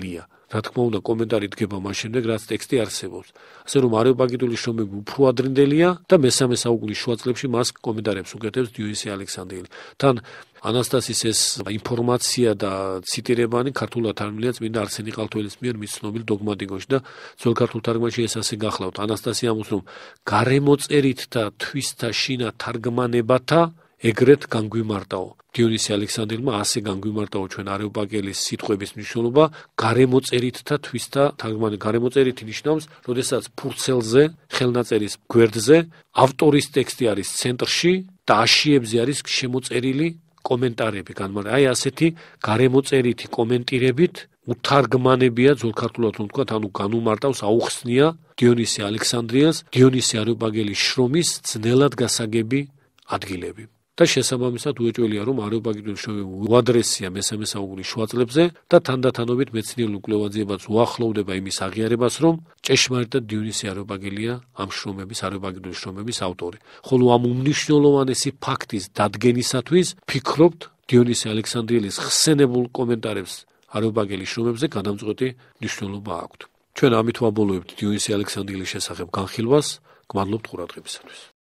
რა თქმა უნდა კომენტარი დგება მას შემდეგ რაც ტექსტი არსებობს. ასე რომ არეოპაგიტული შრომები უფრო ადრინდელია და მესამე საუკუნის შუა წლებში მას კომენტარებს უკეთებს დიონისე ალექსანდრიელი. თან ანასტასის ეს ინფორმაცია და ციტირებანი ქართულად თარგმნილია წმინდა არსენი ყალთველის მიერ მის ცნობილ დოგმატიკოში და ძველ ქართულ თარგმანში ეს ასე გახლავთ. ანასტასი ამბობს რომ გარემოწერით და თვისთა შინა თარგმანებათა ეგრეთ განგვიმარტაო. დიონისე ალექსანდრიელმა ასე განგვიმარტაო ჩვენ არეოპაგელის სიტყვების მნიშვნელობა გარემოწერით და თვისთა თარგმანი. გარემოწერითი ნიშნავს, როდესაც ფურცელზე, ხელნაწერის გვერდზე ავტორის ტექსტი არის ცენტრში და აშიებზე არის შემოწერილი კომენტარები განმარტა. აი ასეთი გარემოწერითი კომენტირებით უთარგმანებია ძველ ქართულად რომ თქვა, ანუ განუმარტავს, აუხსნია დიონისე ალექსანდრიელს, დიონისე არეოპაგელის შრომის ძნელად გასაგები ადგილები. და შესაბამისად უეჭველია რომ არეოპაგიტური შრომები უადრესია მესამე საუკუნის შუა წლებზე და თანდათანობით მეცნიერულ კვლევაძიებაც უახლოვდება იმის აღიარებას რომ ჭეშმარიტად დიონისე არეოპაგელია ამ შრომების არეოპაგიტური შრომების ავტორი. ხოლო ამ უმნიშვნელოვანესი ფაქტის დადგენისათვის ფიქრობთ დიონისე ალექსანდრიელის ხსენებულ კომენტარებს არეოპაგელის შრომებზე გადამწყვეტი მნიშვნელობა აქვთ. ჩვენ ამით ვაბოლოებთ დიონისე ალექსანდრიელის შესახებ განხილვას. გმადლობთ ყურადღებისათვის.